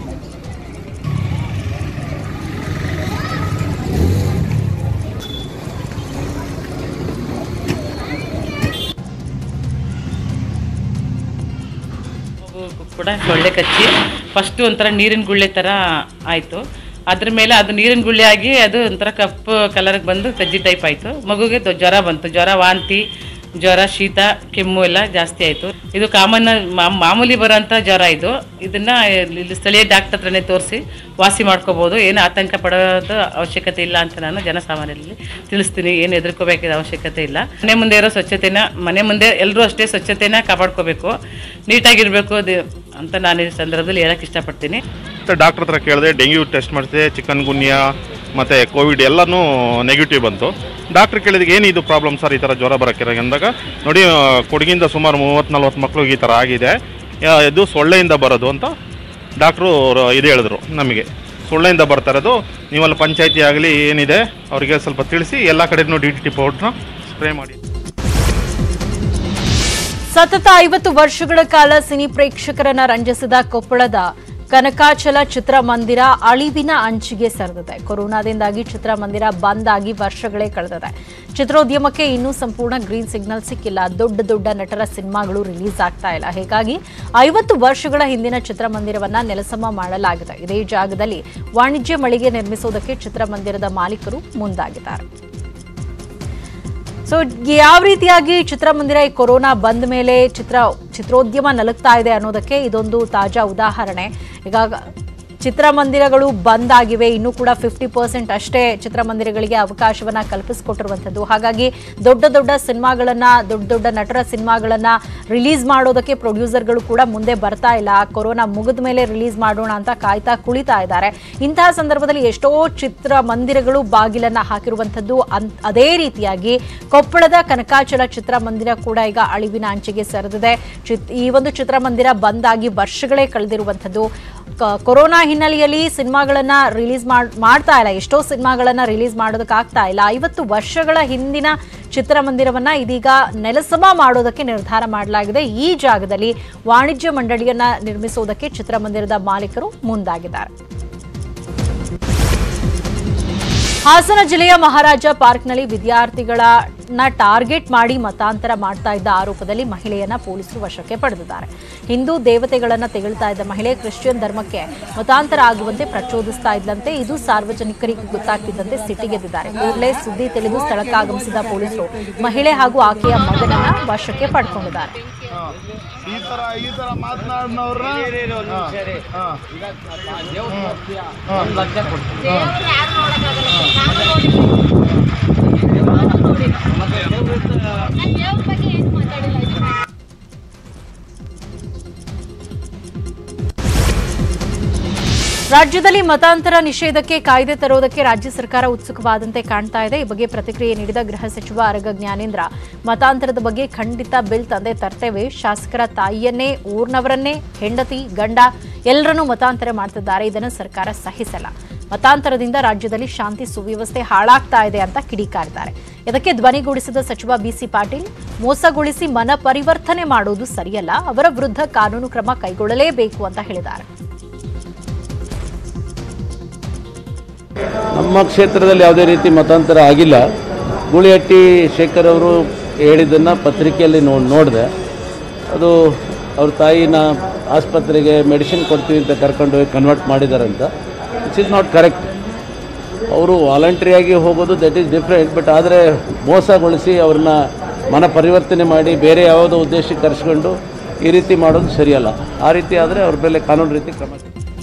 G: ಕೂಡ ಸೊಳ್ಳೆ ಕಚ್ಚಿ ಫಸ್ಟ್ ಒಂಥರ ನೀರಿನ ಗುಳ್ಳೆ ಥರ ಆಯಿತು. ಅದ್ರ ಮೇಲೆ ಅದು ನೀರಿನ ಗುಳ್ಳೆ ಆಗಿ ಅದು ಒಂಥರ ಕಪ್ಪು ಕಲರ್ಗೆ ಬಂದು ಕಜ್ಜಿ ಟೈಪ್ ಆಯಿತು. ಮಗುಗೆ ಜ್ವರ ಬಂತು. ಜ್ವರ, ವಾಂತಿ, ಜ್ವರ, ಶೀತ, ಕೆಮ್ಮು ಎಲ್ಲ ಜಾಸ್ತಿ ಆಯಿತು. ಇದು ಕಾಮನ್ ಮಾಮೂಲಿ ಬರೋಂಥ ಜ್ವರ ಇದು. ಇದನ್ನು ಇಲ್ಲಿ ಸ್ಥಳೀಯ ಡಾಕ್ಟರ್ ಹತ್ರನೇ ತೋರಿಸಿ ವಾಸಿ ಮಾಡ್ಕೋಬೋದು. ಏನು ಆತಂಕ ಪಡೋದು ಅವಶ್ಯಕತೆ ಇಲ್ಲ ಅಂತ ನಾನು ಜನಸಾಮಾನ್ಯರಲ್ಲಿ ತಿಳಿಸ್ತೀನಿ. ಏನು ಹೆದರ್ಕೋಬೇಕಾದ ಅವಶ್ಯಕತೆ ಇಲ್ಲ. ಮನೆ ಮುಂದೆ ಇರೋ ಸ್ವಚ್ಛತೆನ, ಮನೆ ಮುಂದೆ ಎಲ್ಲರೂ ಅಷ್ಟೇ ಸ್ವಚ್ಛತೆನ ಕಾಪಾಡ್ಕೋಬೇಕು, ನೀಟಾಗಿರಬೇಕು ಅಂತ ನಾನು ಈ ಸಂದರ್ಭದಲ್ಲಿ ಹೇಳಕ್ಕೆ ಇಷ್ಟಪಡ್ತೀನಿ.
E: ಡಾಕ್ಟರ್ ಹತ್ರ ಕೇಳಿದೆ, ಡೆಂಗ್ಯೂ ಟೆಸ್ಟ್ ಮಾಡಿಸಿದೆ, ಚಿಕನ್ ಗುನ್ಯಾ ಮತ್ತು ಕೋವಿಡ್ ಎಲ್ಲನೂ ನೆಗೆಟಿವ್ ಬಂತು. ಡಾಕ್ಟ್ರ್ ಕೇಳಿದಕ್ಕೆ ಏನಿದು ಪ್ರಾಬ್ಲಮ್ ಸರ್, ಈ ಥರ ಜ್ವರ ಬರೋಕ್ಕೆ ಅಂದಾಗ, ನೋಡಿ ಕೊಡಗಿಂದ ಸುಮಾರು 30-40 ಮಕ್ಳಿಗೆ ಈ ಥರ ಆಗಿದೆ, ಇದು ಸೊಳ್ಳೆಯಿಂದ ಬರೋದು ಅಂತ ಡಾಕ್ಟ್ರು ಇದು ಹೇಳಿದ್ರು. ನಮಗೆ ಸೊಳ್ಳೆಯಿಂದ ಬರ್ತಾ ಇರೋದು, ನೀವಲ್ಲಿ ಪಂಚಾಯತಿ ಆಗಲಿ ಏನಿದೆ ಅವರಿಗೆ ಸ್ವಲ್ಪ ತಿಳಿಸಿ ಎಲ್ಲ ಕಡೆನೂ DDT ಪೌಡ್ರನ್ನ ಸ್ಪ್ರೇ ಮಾಡಿ.
A: ಸತತ 50 ವರ್ಷಗಳ ಕಾಲ ಸಿನಿ ಪ್ರೇಕ್ಷಕರನ್ನ ರಂಜಿಸಿದ ಕೊಪ್ಪಳದ ಕನಕಾಚಲ ಚಿತ್ರಮಂದಿರ ಅಳಿವಿನ ಅಂಚಿಗೆ ಸರಿದಿದೆ. ಕೊರೋನಾದಿಂದಾಗಿ ಚಿತ್ರಮಂದಿರ ಬಂದ್ ಆಗಿ ವರ್ಷಗಳೇ ಕಳೆದಿದೆ. ಚಿತ್ರೋದ್ಯಮಕ್ಕೆ ಇನ್ನೂ ಸಂಪೂರ್ಣ ಗ್ರೀನ್ ಸಿಗ್ನಲ್ ಸಿಕ್ಕಿಲ್ಲ. ದೊಡ್ಡ ನಟರ ಸಿನಿಮಾಗಳು ರಿಲೀಸ್ ಆಗ್ತಾ ಇಲ್ಲ. ಹೀಗಾಗಿ 50 ವರ್ಷಗಳ ಹಿಂದಿನ ಚಿತ್ರಮಂದಿರವನ್ನ ನೆಲಸಮ ಮಾಡಲಾಗಿದೆ. ಇದೇ ಜಾಗದಲ್ಲಿ ವಾಣಿಜ್ಯ ಮಳಿಗೆ ನಿರ್ಮಿಸುವುದಕ್ಕೆ ಚಿತ್ರಮಂದಿರದ ಮಾಲೀಕರು ಮುಂದಾಗಿದ್ದಾರೆ. ಸೊ ಯಾವ ರೀತಿಯಾಗಿ ಚಿತ್ರಮಂದಿರ ಈ ಕೊರೋನಾ ಬಂದ ಮೇಲೆ ಚಿತ್ರೋದ್ಯಮ ನಲುಗ್ತಾ ಇದೆ ಅನ್ನೋದಕ್ಕೆ ಇದೊಂದು ತಾಜಾ ಉದಾಹರಣೆ. ಈಗ ಚಿತ್ರಮಂದಿರಗಳು ಬಂದ್ ಆಗಿವೆ. ಇನ್ನೂ ಕೂಡ 50% ಅಷ್ಟೇ ಚಿತ್ರಮಂದಿರಗಳಿಗೆ ಅವಕಾಶವನ್ನ ಕಲ್ಪಿಸಿಕೊಟ್ಟಿರುವಂಥದ್ದು. ಹಾಗಾಗಿ ದೊಡ್ಡ ಸಿನಿಮಾಗಳನ್ನ, ದೊಡ್ಡ ನಟರ ಸಿನಿಮಾಗಳನ್ನ ರಿಲೀಸ್ ಮಾಡೋದಕ್ಕೆ ಪ್ರೊಡ್ಯೂಸರ್ಗಳು ಕೂಡ ಮುಂದೆ ಬರ್ತಾ ಇಲ್ಲ. ಕೊರೋನಾ ಮುಗಿದ ಮೇಲೆ ರಿಲೀಸ್ ಮಾಡೋಣ ಅಂತ ಕಾಯ್ತಾ ಕುಳಿತಾ ಇದ್ದಾರೆ. ಇಂತಹ ಸಂದರ್ಭದಲ್ಲಿ ಎಷ್ಟೋ ಚಿತ್ರಮಂದಿರಗಳು ಬಾಗಿಲನ್ನ ಹಾಕಿರುವಂಥದ್ದು. ಅದೇ ರೀತಿಯಾಗಿ ಕೊಪ್ಪಳದ ಕನಕಾಚಲ ಚಿತ್ರಮಂದಿರ ಕೂಡ ಈಗ ಅಳಿವಿನ ಅಂಚಿಗೆ ಸರಿದಿದೆ. ಈ ಒಂದು ಚಿತ್ರಮಂದಿರ ಬಂದ್ ಆಗಿ ವರ್ಷಗಳೇ ಕಳೆದಿರುವಂಥದ್ದು. ಕೊರೋನಾ ಹಿನ್ನೆಲೆಯಲ್ಲಿ ಸಿನಿಮಾಗಳನ್ನ ರಿಲೀಸ್ ಮಾಡ್ತಾ ಇಲ್ಲ. ಎಷ್ಟೋ ಸಿನಿಮಾಗಳನ್ನ ರಿಲೀಸ್ ಮಾಡೋದಕ್ಕಾಗ್ತಾ ಇಲ್ಲ. 50 ವರ್ಷಗಳ ಹಿಂದಿನ ಚಿತ್ರಮಂದಿರವನ್ನ ಇದೀಗ ನೆಲಸಮ ಮಾಡೋದಕ್ಕೆ ನಿರ್ಧಾರ ಮಾಡಲಾಗಿದೆ. ಈ ಜಾಗದಲ್ಲಿ ವಾಣಿಜ್ಯ ಮಂಡಳಿಯನ್ನ ನಿರ್ಮಿಸುವುದಕ್ಕೆ ಚಿತ್ರಮಂದಿರದ ಮಾಲೀಕರು ಮುಂದಾಗಿದ್ದಾರೆ. ಹಾಸನ ಜಿಲ್ಲೆಯ ಮಹಾರಾಜ ಪಾರ್ಕ್ನಲ್ಲಿ ವಿದ್ಯಾರ್ಥಿಗಳನ್ನ ಟಾರ್ಗೆಟ್ ಮಾಡಿ ಮತಾಂತರ ಮಾಡ್ತಾ ಇದ್ದ ಆರೋಪದಲ್ಲಿ ಮಹಿಳೆಯನ್ನ ಪೊಲೀಸರು ವಶಕ್ಕೆ ಪಡೆದಿದ್ದಾರೆ. ಹಿಂದೂ ದೇವತೆಗಳನ್ನ ತೆಗಳ್ತಾ ಇದ್ದ ಮಹಿಳೆ ಕ್ರಿಶ್ಚಿಯನ್ ಧರ್ಮಕ್ಕೆ ಮತಾಂತರ ಆಗುವಂತೆ ಪ್ರಚೋದಿಸ್ತಾ ಇದ್ದಂತೆ ಇದು ಸಾರ್ವಜನಿಕರಿಗೆ ಗೊತ್ತಾಗ್ತಿದ್ದಂತೆ ಸಿಟ್ಟಿಗೆದ್ದಿದ್ದಾರೆ. ಕೂಡಲೇ ಸುದ್ದಿ ತಿಳಿದು ಸ್ಥಳಕ್ಕೆ ಆಗಮಿಸಿದ ಪೊಲೀಸರು ಮಹಿಳೆ ಹಾಗೂ ಆಕೆಯ ಮಗನನ್ನ ವಶಕ್ಕೆ ಪಡ್ಕೊಂಡಿದ್ದಾರೆ. ರಾಜ್ಯದಲ್ಲಿ ಮತಾಂತರ ನಿಷೇಧಕ್ಕೆ ಕಾಯ್ದೆ ತರುವುದಕ್ಕೆ ರಾಜ್ಯ ಸರ್ಕಾರ ಉತ್ಸುಕವಾದಂತೆ ಕಾಣ್ತಾ ಇದೆ. ಈ ಬಗ್ಗೆ ಪ್ರತಿಕ್ರಿಯೆ ನೀಡಿದ ಗೃಹ ಸಚಿವ ಆರಗ ಜ್ಞಾನೇಂದ್ರ, ಮತಾಂತರದ ಬಗ್ಗೆ ಖಂಡಿತ ಬಿಲ್ ತಂದೆ ತರ್ತೇವೆ. ಶಾಸಕರ ತಾಯಿಯನ್ನೇ, ಊರ್ನವರನ್ನೇ, ಹೆಂಡತಿ, ಗಂಡ ಎಲ್ಲರನ್ನೂ ಮತಾಂತರ ಮಾಡ್ತಿದ್ದಾರೆ. ಇದನ್ನು ಸರ್ಕಾರ ಸಹಿಸಲ್ಲ. ಮತಾಂತರದಿಂದ ರಾಜ್ಯದಲ್ಲಿ ಶಾಂತಿ ಸುವ್ಯವಸ್ಥೆ ಹಾಳಾಗ್ತಾ ಇದೆ ಅಂತ ಕಿಡಿಕಾರಿದ್ದಾರೆ. ಇದಕ್ಕೆ ಧ್ವನಿಗೂಡಿಸಿದ ಸಚಿವ ಬಿಸಿ ಪಾಟೀಲ್, ಮೋಸಗೊಳಿಸಿ ಮನ ಪರಿವರ್ತನೆ ಮಾಡುವುದು ಸರಿಯಲ್ಲ, ಅವರ ವಿರುದ್ಧ ಕಾನೂನು ಕ್ರಮ ಕೈಗೊಳ್ಳಲೇಬೇಕು ಅಂತ ಹೇಳಿದ್ದಾರೆ.
H: ನಮ್ಮ ಕ್ಷೇತ್ರದಲ್ಲಿ ಯಾವುದೇ ರೀತಿ ಮತಾಂತರ ಆಗಿಲ್ಲ. ಗೂಳಿಹಟ್ಟಿ ಶೇಖರ್ ಅವರು ಹೇಳಿದ್ದನ್ನು ಪತ್ರಿಕೆಯಲ್ಲಿ ನೋಡಿದೆ. ಅದು ಅವ್ರ ತಾಯಿನ ಆಸ್ಪತ್ರೆಗೆ ಮೆಡಿಸಿನ್ ಕೊಡ್ತೀವಿ ಅಂತ ಕರ್ಕೊಂಡು ಹೋಗಿ ಕನ್ವರ್ಟ್ ಮಾಡಿದಾರಂತ. It's is not correct. ಅವರು ವಾಲಂಟ್ರಿಯಾಗಿ ಹೋಗೋದು ದಟ್ ಈಸ್ ಡಿಫ್ರೆಂಟ್. ಬಟ್ ಆದರೆ ಮೋಸಗೊಳಿಸಿ ಅವ್ರನ್ನ ಮನ ಪರಿವರ್ತನೆ ಮಾಡಿ ಬೇರೆ ಯಾವುದೋ ಉದ್ದೇಶಕ್ಕೆ ಕರೆಸ್ಕೊಂಡು ಈ ರೀತಿ ಮಾಡೋದು ಸರಿಯಲ್ಲ. ಆ ರೀತಿ ಆದರೆ ಅವ್ರ ಮೇಲೆ ಕಾನೂನು ರೀತಿ ಕ್ರಮ.